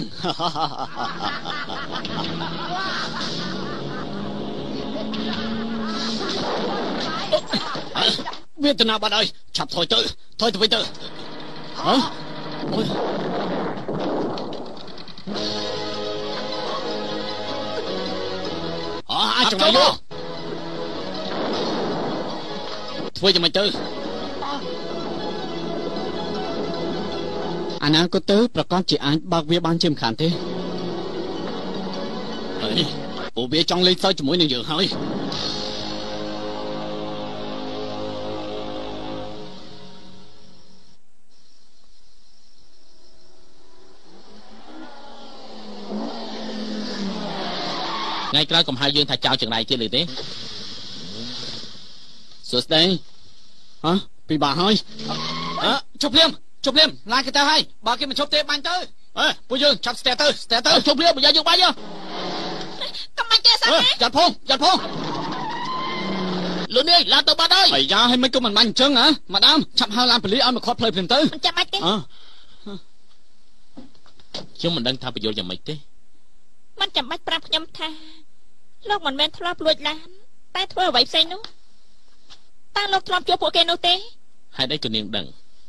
វាទៅណាបាត់ហើយឆាប់ថយទៅវិញទៅហ៎អូយអាចចាំមកធ្វើយ៉ាងម៉េចទៅអនាគតទៅប្រកាសជាអាចបើកវាបានជាមិនខានទេហើយពួកវាចង់លេងសើចជាមួយនឹងយើងហើយថ្ងៃក្រោយកុំហៅយើងថាចៅចង្រៃទៀតទេសួស្ដីហ៎ពីបាហើយជប់ភ្លាមឡានគេទៅហើយបើគេមិនជប់ទេបាញ់ទៅពួកយើងចាប់ស្ទែទៅជប់ភ្លាមបើយើងបាញ់កុំបាញ់គេសិនណាយ៉ាត់ផងលូនេះឡានទៅបាត់ហើយអាយ៉ាឲ្យមិនក៏មិនបាញ់អញ្ចឹងហ៎ម៉ាដាមឆាប់ហៅឡានប៉ូលីសឲ្យមកខាត់ផ្លូវភ្លាមទៅមិនចាំបាច់ទេខ្ញុំមិនដឹងថាប្រយោជន៍យ៉ាងម៉េចទេមិនចាំបាច់ប្រាប់ខ្ញុំថាលោកមិនមែនធ្លាប់លួចឡានតែធ្វើអ្វីផ្សេងនោះតើលោកធ្លាប់ជួបពួកគេនោះទេហេតុអីក៏នាងដឹង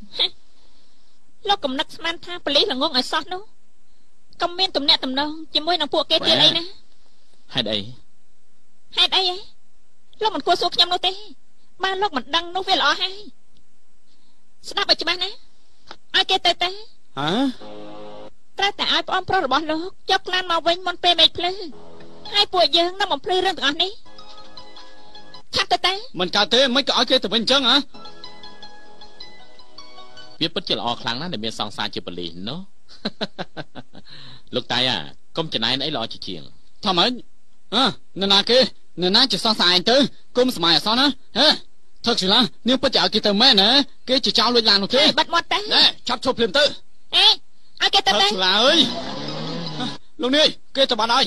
លោកកំណត់ស្មានថាប៉ូលីសល្ងងឲ្យសោះនោះកុំមានទំនាក់ទំនងជាមួយនឹងពួកគេទៀតអីណាហេតុអីលោកមិនគួរសួរខ្ញុំនោះទេបើលោកមិនដឹងនោះវាល្អហើយស្ដាប់ឲ្យច្បាស់ណាឲ្យគេទៅទេហ៎ត្រូវតែឲ្យប្អូនប្រុសរបស់លោកយកឡានមកវិញមុនពេលមេឃភ្លឺហើយពួកយើងនឹងបំភ្លឺរឿងទាំងអស់នេះឆាប់ទៅមិនកើតទេមិនក៏ឲ្យគេទៅវិញអញ្ចឹងហ៎វាពិតជាល្អខ្លាំងណាស់ដែលមានសង្សារជាប៉ូលីសណូលោកតៃកុំចំណាយអីល្អជាងថាម៉េចនរណាជាសង្សារឯងទៅគុំសម័យអសោះណាហេថឹកសិលានាងពិតជាឲ្យគេទៅមែនណាគេជាចោលលួចឡាននោះទេបាត់មាត់ទេឆាប់ឈប់ភ្លាមទៅឲ្យគេទៅសិលាអើយលោកនេះគេទៅបាត់ហើយ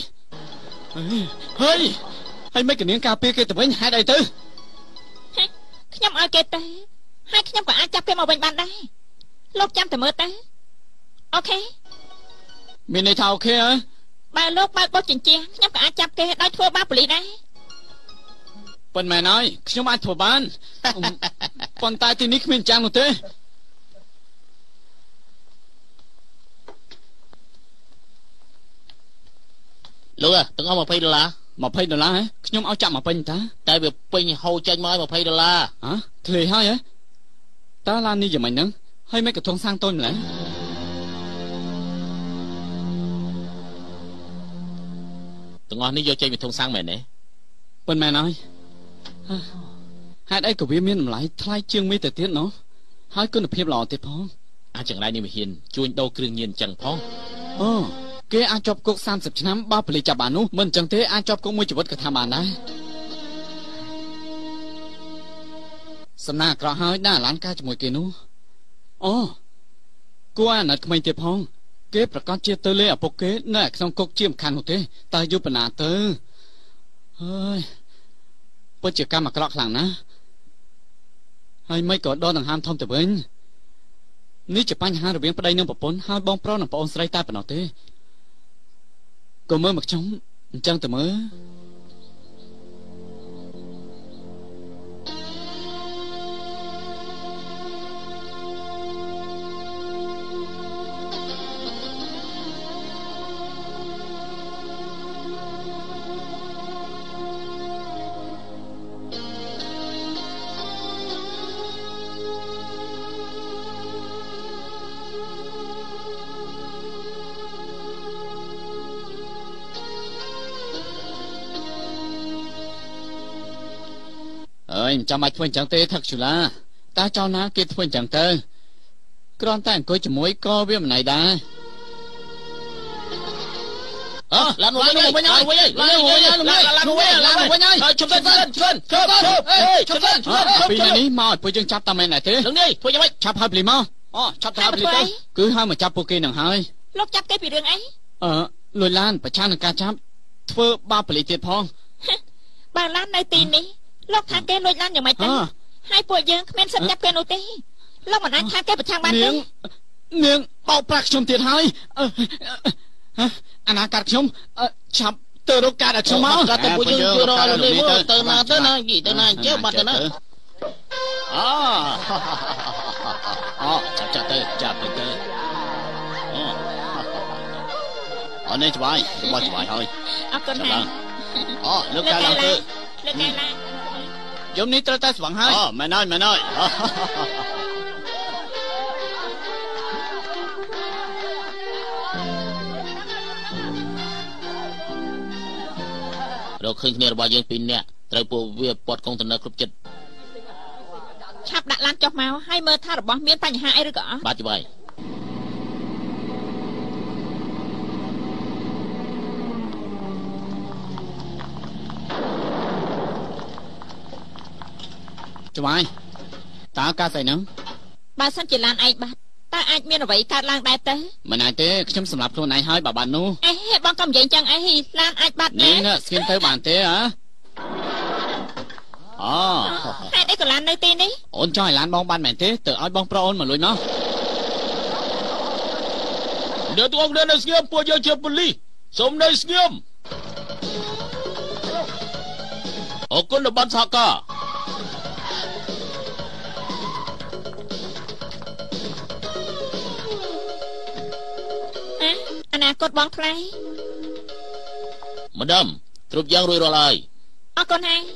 ហើយមិនក៏នាងការពារគេទៅវិញហេតុអីទៅខ្ញុំឲ្យគេទៅហើយខ្ញុំក៏អាចចាប់គេមកវិញបានដែរលោកចាំតែមើលទៅអូខេមានន័យថាអូខេហ៎បើលោកបើកបោះចិញ្ចៀងខ្ញុំក៏អាចចាប់គេដោយធ្វើបាបប៉ូលីសដែរប៉ុន្តែហើយខ្ញុំអាចធ្វើបានប៉ុន្តែទីនេះគ្មានចាំងនោះទេលោកទាំងអស់$20 $20ហ៎ខ្ញុំឲ្យចាប់មកពេញតាតែវាពេញហូរចេញមកឲ្យ$20 ធ្លេហើយហ៎តើឡាននេះយ៉ាងម៉េចហ្នឹងហើយមិនក៏ធំសាំងតូចម្ល៉េះទាំងអស់នេះយកចេញពីធំសាំងមែនទេប៉ុន្តែហើយហេតុអីក៏វាមានតម្លៃថ្លៃជាងមីទៅទៀតណោះហើយគុណភាពល្អទៀតផងអាចង្រៃនេះវាហ៊ានជួញដូរគ្រឿងញៀនអញ្ចឹងផងគេអាចជាប់គុក30ឆ្នាំបើប៉ូលីសចាប់បាននោះមិនអញ្ចឹងទេអាចជាប់គុកមួយជីវិតក៏ថាបានដែរសំណាអាក្រក់ហើយដាក់អាឡានការជាមួយគេនោះគួរអាណិតក្មេងទៀតផងគេប្រកាសជាទៅលេឪពុកគេនៅក្នុងគុកជាមិនខាននោះទេតើយុបណាទៅហើយពិតជាកម្មអាក្រក់ខ្លាំងណាស់ហើយមិនក៏ដកដង្ហើមធំទៅវិញនេះជាបញ្ហារវាងប្តីនិងប្រពន្ធហើយបងប្រុសនិងប្អូនស្រីតែប៉ុណ្ណោះទេក៏មើលមកខ្ញុំអញ្ចឹងទៅមើលវិញចាំបាច់ធ្វើអញ្ចឹងទេថឹកជូឡាតាចောင်းណាគេធ្វើអញ្ចឹងទៅគ្រាន់តែអង្គុយជាមួយក៏វាមិនណៃដែរឡានវិញវិញហើយវិញហើយជុំទៅជុំពីនេះមកពួកយើងចាប់តាមមែនទេនឹងនេះធ្វើយ៉ាងម៉េចចាប់ហើយភ្លីមកចាប់ទៅភ្លីទៅគឺហើយមកចាប់ពួកគេនឹងហើយលោកចាប់គេពីរឿងអីលួយឡានប្រឆាំងនឹងការចាប់ធ្វើបាបពលីទៀតផងបើឡាននៅទីនេះលោកថាគេលួចឡានយ៉ាងម៉េចទៅហើយពួកយើងគ្មានសិទ្ធិចាប់គេនោះទេលោកមិនអាចថាគេប្រឆាំងបានទេនាងបោកប្រាស់ខ្ញុំទៀតហើយអាណាកាត់ខ្ញុំឆាប់ទៅរកកាត់ឲ្យខ្ញុំមកកាត់ទៅពួកយើងជួយរកឲ្យនេះមកទៅណាទៅណាយីទៅណាជើបាត់ទៅណាចាប់ទៅចាប់ទៅនេះច្បាយរបស់ច្បាយហើយអរគុណហើយលើកកាឡើងទៅលើកកាឡើងយមនេះត្រូវតែស្វឹងហើយមែនហើយរកឃើញគ្នារបស់យើងពីរនាក់ត្រូវពួកវាពាត់កុងតឺន័រគ្រប់ចិត្តឆាប់ដាក់ឡានចុះមកហើយមើលថារបស់មានបញ្ហាអីឬក៏អត់បាទច្បាយច្បាយតើការស្អីហ្នឹងបើសិនជាឡានឯងបាត់តើអាចមានអ្វីកើតឡើងដែរទៅមិនអាចទេខ្ញុំសម្រាប់ខ្លួនឯងហើយបើបាត់នោះបងកុំនិយាយចឹងអីឡានអាចបាត់នេះស្គៀមទៅបានទេហ៎ហេតុអីក៏ឡាននៅទីនេះអូនចង់ឲ្យឡានបងបានមែនទេទៅឲ្យបងប្រុសអូនមកលួចមកនៅទូអង្គនៅស្ងៀមពួកយើងជាប៉ូលីសសូមនៅស្ងៀមអរគុណដល់បានសហការអនាគតបងថ្លៃម្ដុំគ្រប់យ៉ាងរួចរាល់ហើយអរគុណហើយ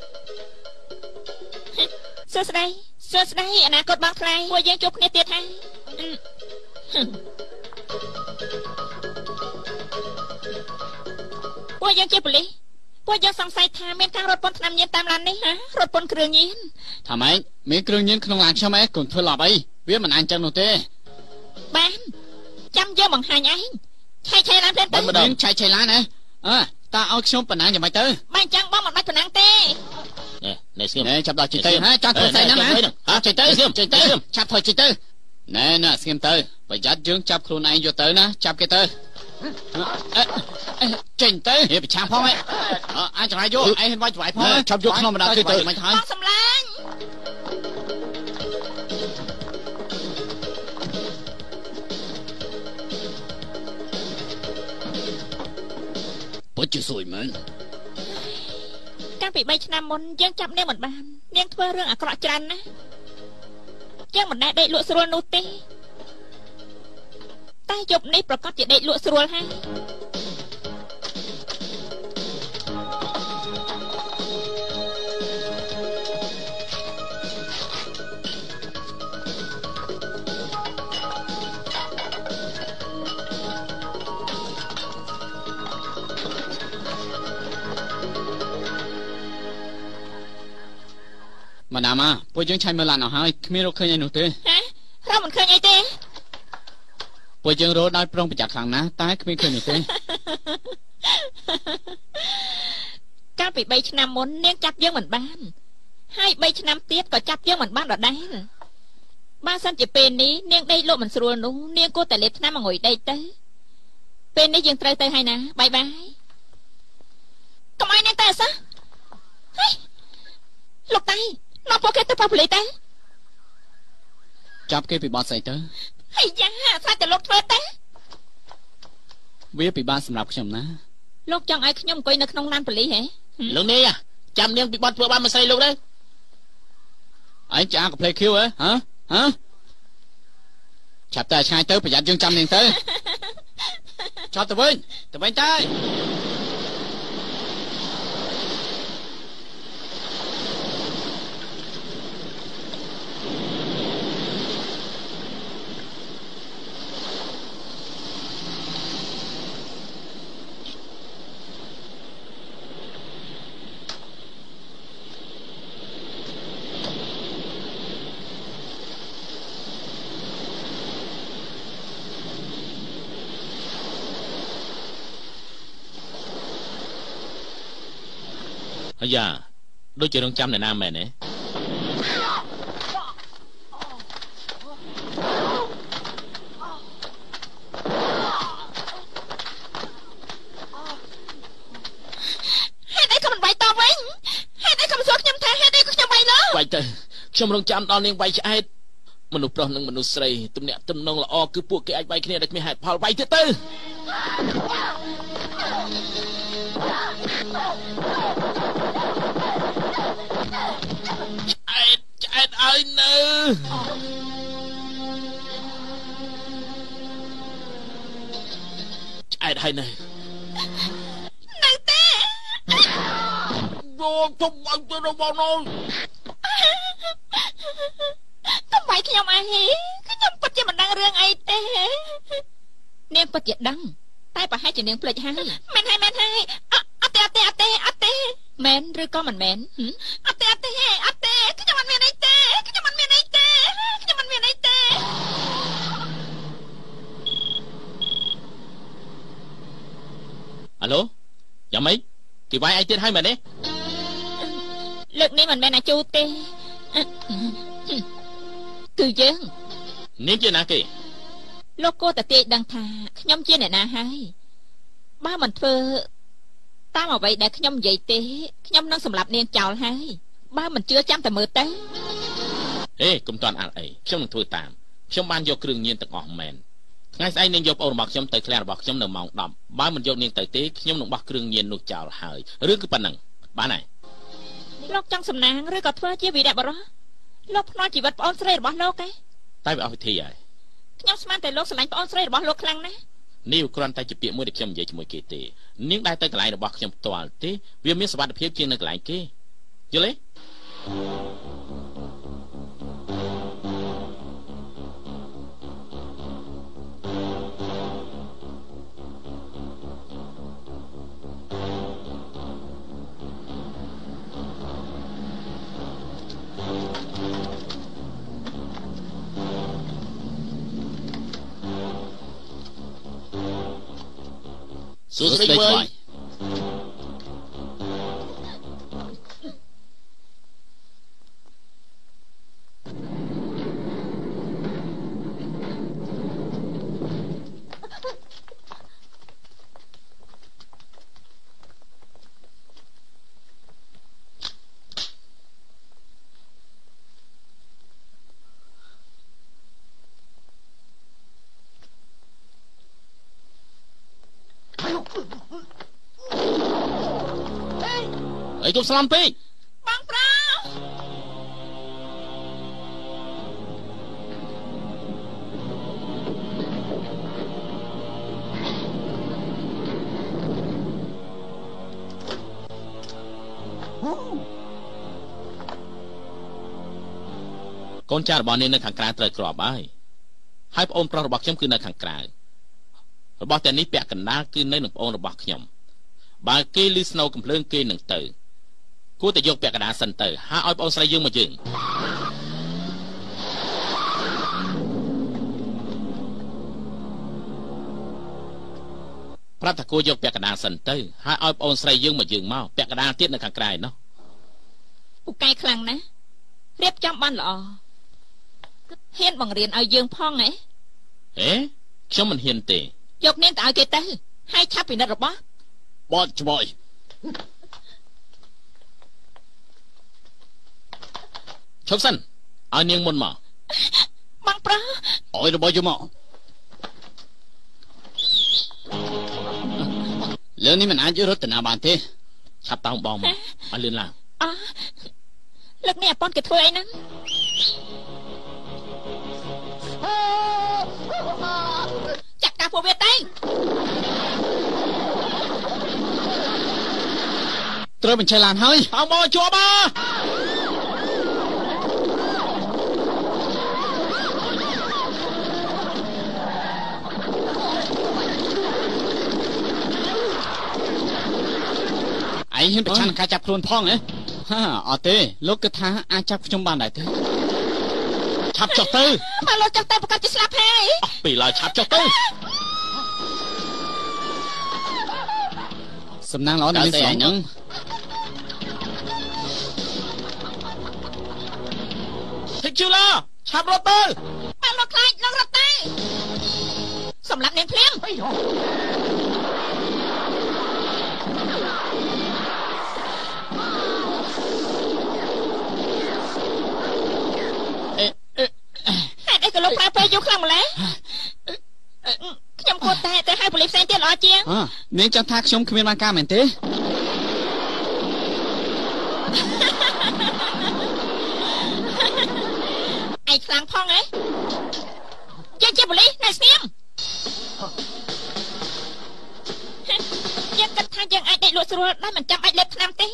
សួស្ដីអនាគតបងថ្លៃពួកយើងជួបគ្នាទៀតហើយពួកយើងជាប៉ូលីសពួកយើងសង្ស័យថាមានការរត់ពន្ធថ្នាំញៀនតាមឡាននេះរត់ពន្ធគ្រឿងញៀនថាម៉េចមានគ្រឿងញៀនក្នុងឡានខ្ញុំកុំធ្វើឡប់អីវាមិនអញ្ចឹងនោះទេបានចាំយើងបង្ហាញឯងឆៃឡានភ្លាមទៅមិនឆៃឡានណាតើឲ្យខ្ញុំប៉ុណ្ណាយ៉ាងម៉េចទៅបើអញ្ចឹងបងមិនបាច់ប៉ុណ្ណឹងទេនេះស្ងៀមចាប់ដល់ជិះទៅចាប់ធ្វើស្អីហ្នឹងជិះទៅចាប់ធ្វើជិះទៅណែស្ងៀមទៅប្រយ័ត្នយើងចាប់ខ្លួនឯងយកទៅណាចាប់គេទៅចេញទៅហេប្រឆាំងផងអាចចង្រៃយកឯងហ៊ានវាយច្បាយផងចាប់យកក្នុងបណ្ដាគេទៅមិនហើយបងសម្លាញ់ពុតជាសួយមែនកាលពី3ឆ្នាំមុនយើងចាប់នាងមិនបាននាងធ្វើរឿងអាក្រក់ច្រើនណាស់យើងមិនដែលដេកលក់ស្រួលនោះទេតែយប់នេះប្រកាសជាដេកលក់ស្រួលហើយម៉ាដាមពួកយើងឆៃមើលឡានអស់ហើយគ្មានរកឃើញអីនោះទេរកមិនឃើញអីទេពួកយើងរកដោយប្រុងប្រយ័ត្នខ្លាំងណាស់តែគ្មានឃើញនោះទេកាលពី3ឆ្នាំមុននាងចាប់យើងមិនបានហើយ3ឆ្នាំទៀតក៏ចាប់យើងមិនបានដដែលបើសិនជាពេលនេះនាងដេកលក់មិនស្រួលនោះនាងគួរតែលេបថ្នាំមកងុយដេកទៅពេលនេះយើងត្រូវទៅហើយណាបាយកុំឲ្យនាងទៅអសោះលោកតៃនាំពួកគេទៅប៉ូលីសទៅចាប់គេពីបទស្អីទៅហើយយ៉ាស្អាតតែលោកធ្វើទៅវាពិបាកសម្រាប់ខ្ញុំណាលោកចង់ឲ្យខ្ញុំអង្គុយនៅក្នុងឡានប៉ូលីសហ៎លោកនេះចាំនាងពីបទធ្វើបានមិនស្រីលោកទេឯងចាកំ play Q ហ៎ចាប់តែឆ្ងាយទៅប្រយ័ត្នយើងចាំនាងទៅចោលទៅវិញទៅអាយ៉ាដូចជារងចាំអ្នកណាមែនទេវាយទៅខ្ញុំរងចាំដល់នាងវាយឆ្អែតមនុស្សប្រុសនិងមនុស្សស្រីទំនាក់ទំនងល្អគឺពួកគេអាចវាយគ្នាដោយគ្មានហេតុផលវាយទៀតទៅឆ្អែតឲ្យនៅឆ្អែតឲ្យនៅទេយកទៅបាញ់ទៅរបស់នោះកុំវាយខ្ញុំអីខ្ញុំពិតជាមិនដឹងរឿងអីទេនាងពិតជាដឹងតែប្រហែលជានាងភ្លេចហើយមែនហើយអត់ទេមែនឬក៏មិនមែនអត់ទេខ្ញុំមិនមានអីទេអាឡូយ៉ាងម៉េចគេវាយឯងទៀតហើយមែនទេលើកនេះមិនមែនអាជូទេគឺយើងនាងជាណាគេលោកគួរតែទាយដឹងថាខ្ញុំជាអ្នកណាហើយបើមិនធ្វើតាមអ្វីដែលខ្ញុំនិយាយទេខ្ញុំនឹងសម្លាប់នាងចោលហើយបើមិនជឿចាំតែមើលទៅហេកុំតាន់អាល់អីខ្ញុំនឹងធ្វើតាមខ្ញុំបានយកគ្រឿងញៀនទាំងអស់មែនថ្ងៃស្អែកនាងយកប្អូនរបស់ខ្ញុំទៅឃ្លាំងរបស់ខ្ញុំនៅម៉ោង 10បើមិនយកនាងទៅទេខ្ញុំនឹងបោះគ្រឿងញៀននោះចោលហើយរឿងគឺប៉ុណ្ណឹងបានហើយលោកចង់សំណាងឬក៏ធ្វើជាវីរៈបុរសលោកភ្នាល់ជីវិតប្អូនស្រីរបស់លោកទេតែវាអស់វិធីហើយខ្ញុំស្មានតែលោកស្រឡាញ់ប្អូនស្រីរបស់លោកខ្លាំងណាស់នេះគ្រាន់តែជាពាក្យមួយដែលខ្ញុំនិយាយជាមួយគេទេនាងដែលទៅកន្លែងរបស់ខ្ញុំផ្ទាល់ទេវាមានសុវត្ថិភាពជាងនៅកន្លែងគេយល់ទេសួស្តីមើលអីកុំស្លាប់ពេកបងប្រោកូនចាស់របស់នាងនៅខាងក្រៅត្រូវគ្រាប់ហើយប្អូនប្រុសរបស់ខ្ញុំគឺនៅខាងក្រៅរបស់តែនេះពាក់កណ្ដាលគឺនៅនឹងប្អូនរបស់ខ្ញុំបើគេលឺស្នូកំភ្លើងគេនឹងទៅគួរតែយកពាក់កណ្ដាលសិនទៅហើយឲ្យប្អូនស្រីយើងមកយើងប្រាប់ថាគួរយកពាក់កណ្ដាលសិនទៅហើយឲ្យប្អូនស្រីយើងមកយើងមកពាក់កណ្ដាលទៀតនៅខាងក្រៅនោះពូកែខ្លាំងណាស់រៀបចំបានល្អហ៊ានបង្រៀនឲ្យយើងផងហ៎ខ្ញុំមិនហ៊ានទេយកនាងទៅឲ្យគេទៅហើយឆាប់ពិនិត្យរបស់បត់ច្បយឈប់សិនឲ្យនាងមុនមកបងប្រុសអើយរបស់យកមកលើនេះមិនអាចរត់ទៅណាបានទេឆាប់តោងបងមកឲ្យលឿនឡើងលើកនេះអាប៉ុនគេធ្វើអីហ្នឹងចាក់ការពួកវាទៅត្រូវបញ្ឆេះឡានហើយតោងមកជាប់មកឯងហ៊ានប្រឆាំងនឹងការចាប់ខ្លួនផងហ៎អត់ទេលោកគិតថាអាចចាប់ខ្ញុំបានដែរទេឆាប់ចុះទៅមកលោកចុះទៅប្រកាសជាស្លាប់ហើយពេលឡើយឆាប់ចុះទៅសំណាងល្អណាស់នេះស្រីហ្នឹងชิวล่ะชับรถเตอร์ไปรถใครลงรถเตอร์สำหรับเน้นเพลงให้ได้ก็ลงไปอยู่ข้างมาแล้วខ្ញុំគួរតែទៅឲ្យប៉ូលីសផ្សេងទៀតល្អជាងនាងចង់ថាខ្ញុំគ្មានបានការមែនទេឯងខ្លាំងផងហ៎យើងជាប៉ូលីសណែស្ងៀមយើងគិតថាយើងអាចដេកលក់ស្រួលដោយមិនចាំបាច់លេបថ្នាំទេ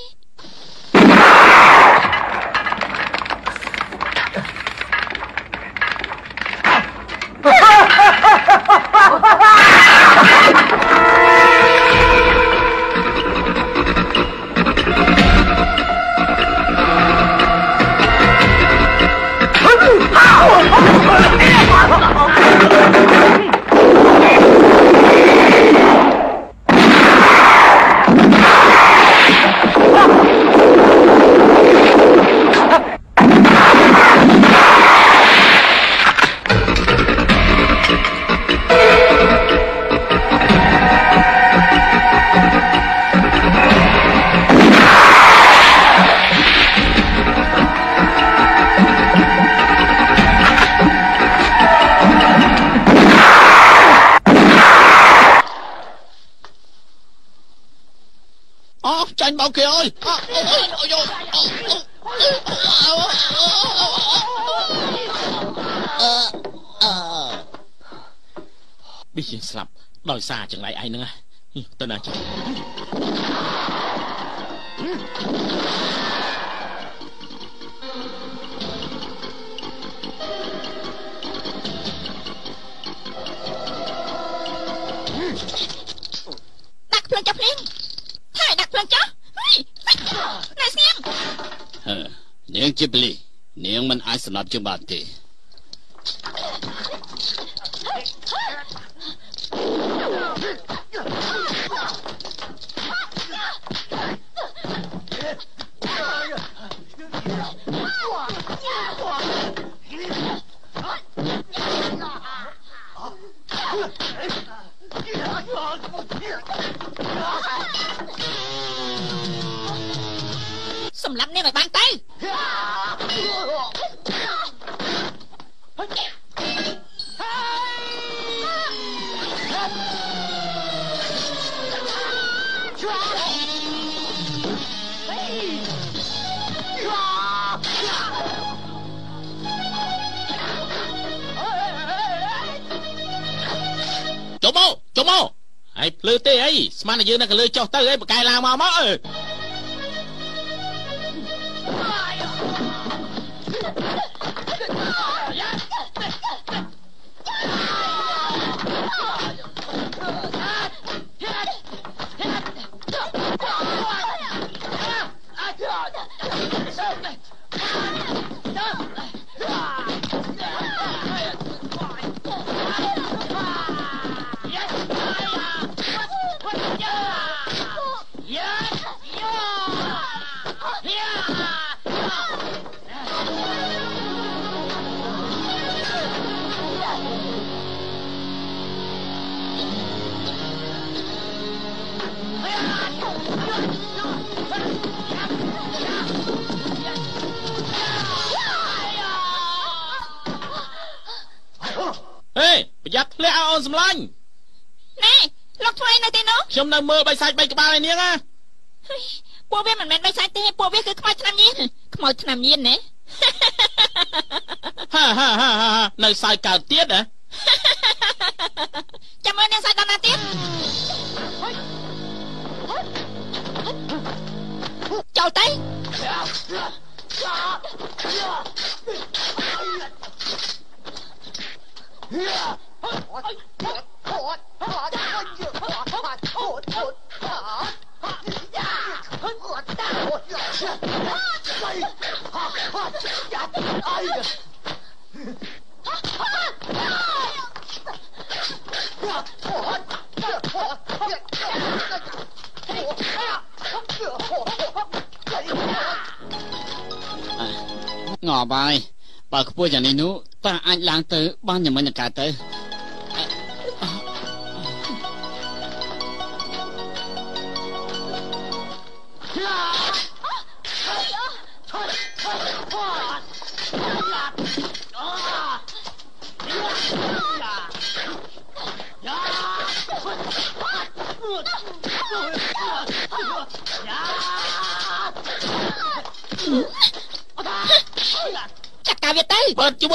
ចាញ់បោកគេអើយនេះជាស្លាប់ដោយសារចង្រៃឯងហ្នឹងទៅណាចាដាក់ភ្លើងចាប់ភ្លេងហើយដាក់ភ្លើងចាស់ណែស្ងៀមនាងជាប៉ូលីសនាងមិនអាចសម្លាប់យើងបានទេសម្រាប់នាងឲ្យបានទៅចុះមកហើយភ្លឺទេអីស្មានតែយើងនៅកលើចុះទៅអីបកែឡើងមកប្រយ័ត្នធ្លាក់ឲ្យអូនសម្លាញ់ណែលោកធ្វើអីនៅទីនោះខ្ញុំនៅមើលបីសាច់បីក្បាលឯនាងណាពួកវាមិនមែនបីសាច់ទេពួកវាគឺខ្មោចឆ្នាំញៀនណានៅសើចកើតទៀតហ៎ចាំមើលអ្នកសើចដល់ណាទៀតចូលទៅងាប់ហើយបើខ្ពស់យ៉ាងនេះនោះតើអាចឡើងទៅបានយ៉ាងម៉េចកើតទៅចាក់កាវាទៅបើជួយ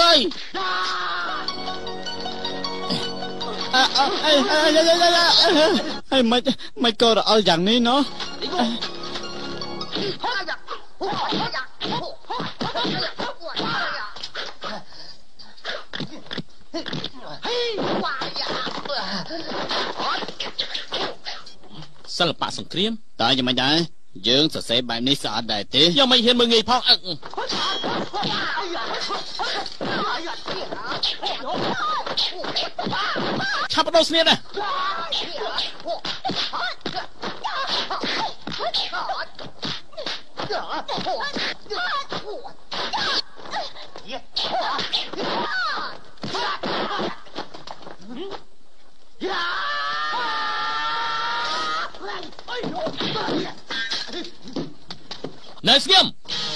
ហើយមិនក៏រអល់យ៉ាងនេះណោះសិល្បៈសង្គ្រាមតើយ៉ាងម៉េចដែរយើងសរសេរបែបនេះស្អាតដែរទេយកមិនហ៊ានមើលងាយផងឆាប់បដូរស្នៀតណាណែស្ងៀម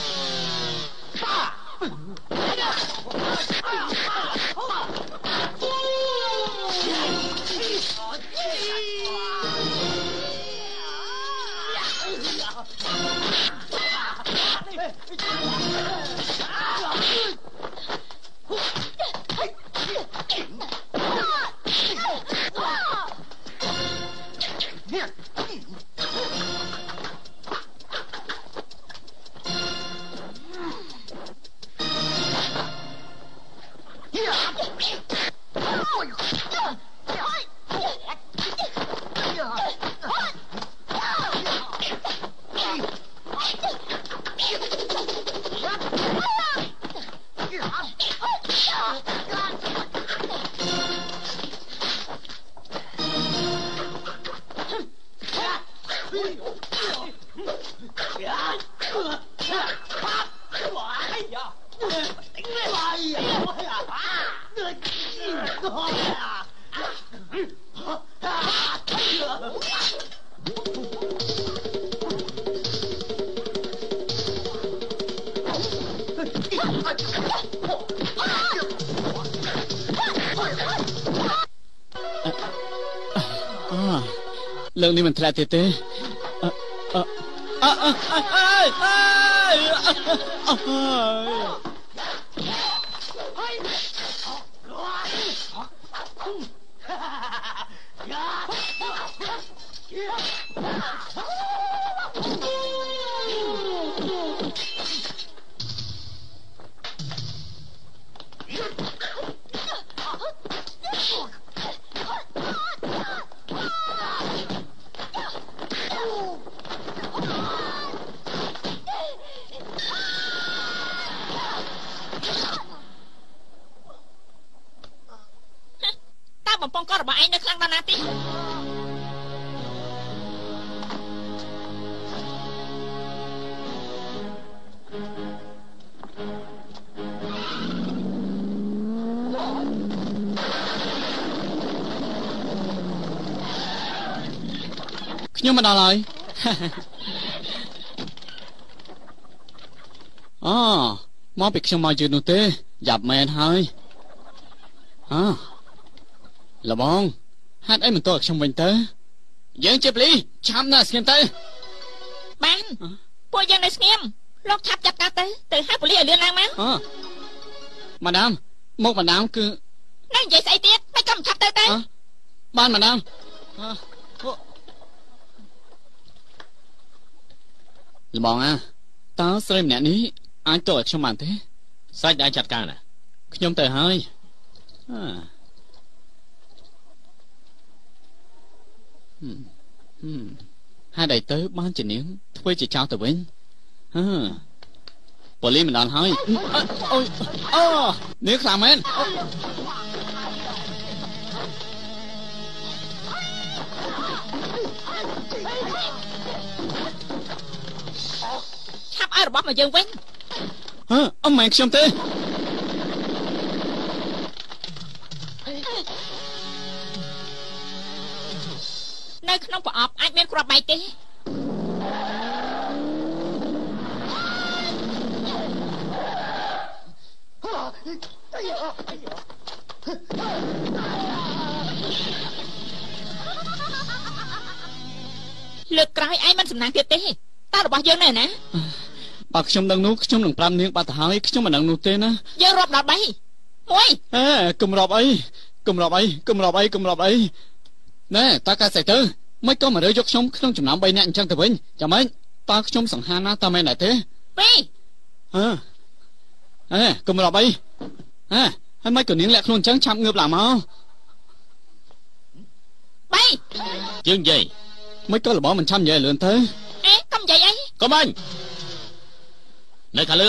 លើកនេះមិនធ្លាក់ទេបំពង់ករបស់ឯងនៅខ្លាំងដល់ណាទីខ្ញុំមកដល់ហើយអូមកពីខ្ញុំមកយឺតនោះទេយ៉ាប់មែនហើយលបងហេតុអីមិនតើខ្ញុំវិញទៅយើងជាប៉ូលីសឆាប់ណាស់ស្ងៀមទៅបានពួកយើងនៅស្ងៀមលោកឆាប់ចាប់ការទៅហៅប៉ូលីសឲ្យលឿនឡើងមកម៉ាដាមមកម៉ាដាមគឺនៅនិយាយស្អីទៀតមិនក៏មិនឆាប់ទៅបានម៉ាដាមលបងតើស្រីម្នាក់នេះអាចទៅឲ្យខ្ញុំបានទេសាច់អាចចាត់ការណាខ្ញុំទៅហើយហេតុអីទៅបានជានាងធ្វើជាចោលទៅវិញប៉ូលីសមិនដល់ហើយអូនាងខ្លាំងមែនឆាប់ឲ្យរបស់មកយើងវិញអឺអត់មែនខ្ញុំទេក្នុងប្រអប់អាចមានគ្រាប់បែកទេលើកក្រោយឯងមិនសំណាងទៀតទេតើរបស់យើងនៅណាបើខ្ញុំដឹងនោះខ្ញុំនឹងប្រាប់នាងបាត់ទៅហើយខ្ញុំមិនដឹងនោះទេណាយើងរាប់ដល់3 1 គំរាប់អីណែតើកាសេទៅមិនក៏មករើយកខ្ញុំក្នុងចំណោម3នាក់អញ្ចឹងទៅវិញចាំមិនតើខ្ញុំសង្ហាណាតើមែនដែរទេ2គំរាប់អីហើយមិនក៏នាងលាក់ខ្លួនអញ្ចឹងឆាប់ងើបឡើងមក 3 យើងនិយាយមិនក៏លបងមិនឆាប់និយាយលឿនទៅកុំនិយាយអីកុំអញនៅខាងលើ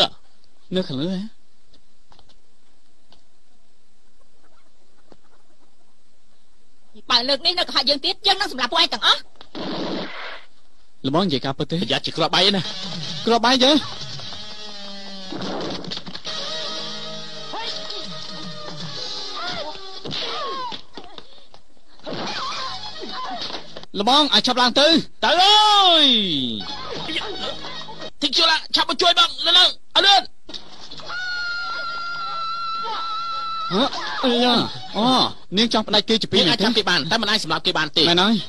បើលើកនេះនៅកុហកយើងទៀតយើងនឹងសម្លាប់ពួកឯងទាំងអស់លបងនិយាយការពិតទេប្រយ័ត្នជាគ្រាប់បែកណាគ្រាប់បែកទេលបងអាចឆាប់ឡើងទៅតើអើយទីជូឡាឆាប់មកជួយបងឡើងអត់លឿនអាយ៉ានាងចង់ផ្ដាច់គេជាពីរអាចចាំគេបានតែមិនអាចសម្លាប់គេបានទេមែនហើយ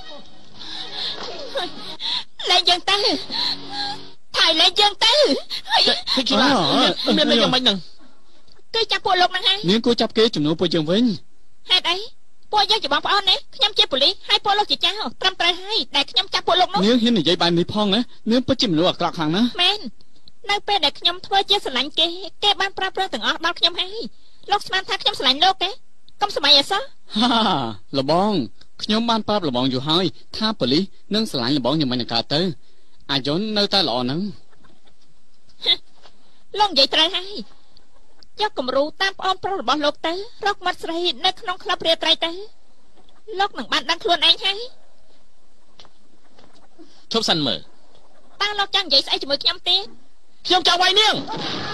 លែងយើងទៅថៃលែងយើងទៅទីជូឡាមានតែយ៉ាងម៉េចហ្នឹងគេចាប់ពួកលោកហ្នឹងហើយនាងគួរចាប់គេជំនួសពួកយើងវិញហេតុអីពួកយើងជាបងប្អូនណាខ្ញុំជាប៉ូលីសហើយពួកលោកជាចៅត្រឹមត្រូវហើយដែលខ្ញុំចាប់ពួកលោកនោះនាងហ៊ាននិយាយបែបនេះផងណានាងពិតជាមនុស្សអាក្រក់ខ្លាំងណាស់មែននៅពេលដែលខ្ញុំធ្វើជាស្រឡាញ់គេបានប្រាប់ទាំងអស់ដល់ខ្ញុំហើយលោកស្មានថាខ្ញុំស្រឡាញ់លោកទេកុំសម័យអសោះលបងខ្ញុំបានប្រាប់លបងយូរហើយថាប៉ូលីសនឹងស្រឡាញ់លបងយ៉ាងម៉េចនឹងកើតទៅអាយុននៅតែល្អហ្នឹងលោកនិយាយត្រូវហើយយកគំរូតាមប្អូនប្រុសរបស់លោកទៅរកមាត់ស្រីនៅក្នុងក្លឹបរាត្រីទៅលោកនឹងបានដឹងខ្លួនឯងហើយឈប់សិនមើលតើលោកចង់និយាយស្អីជាមួយខ្ញុំទេខ្ញុំចង់វាយនាង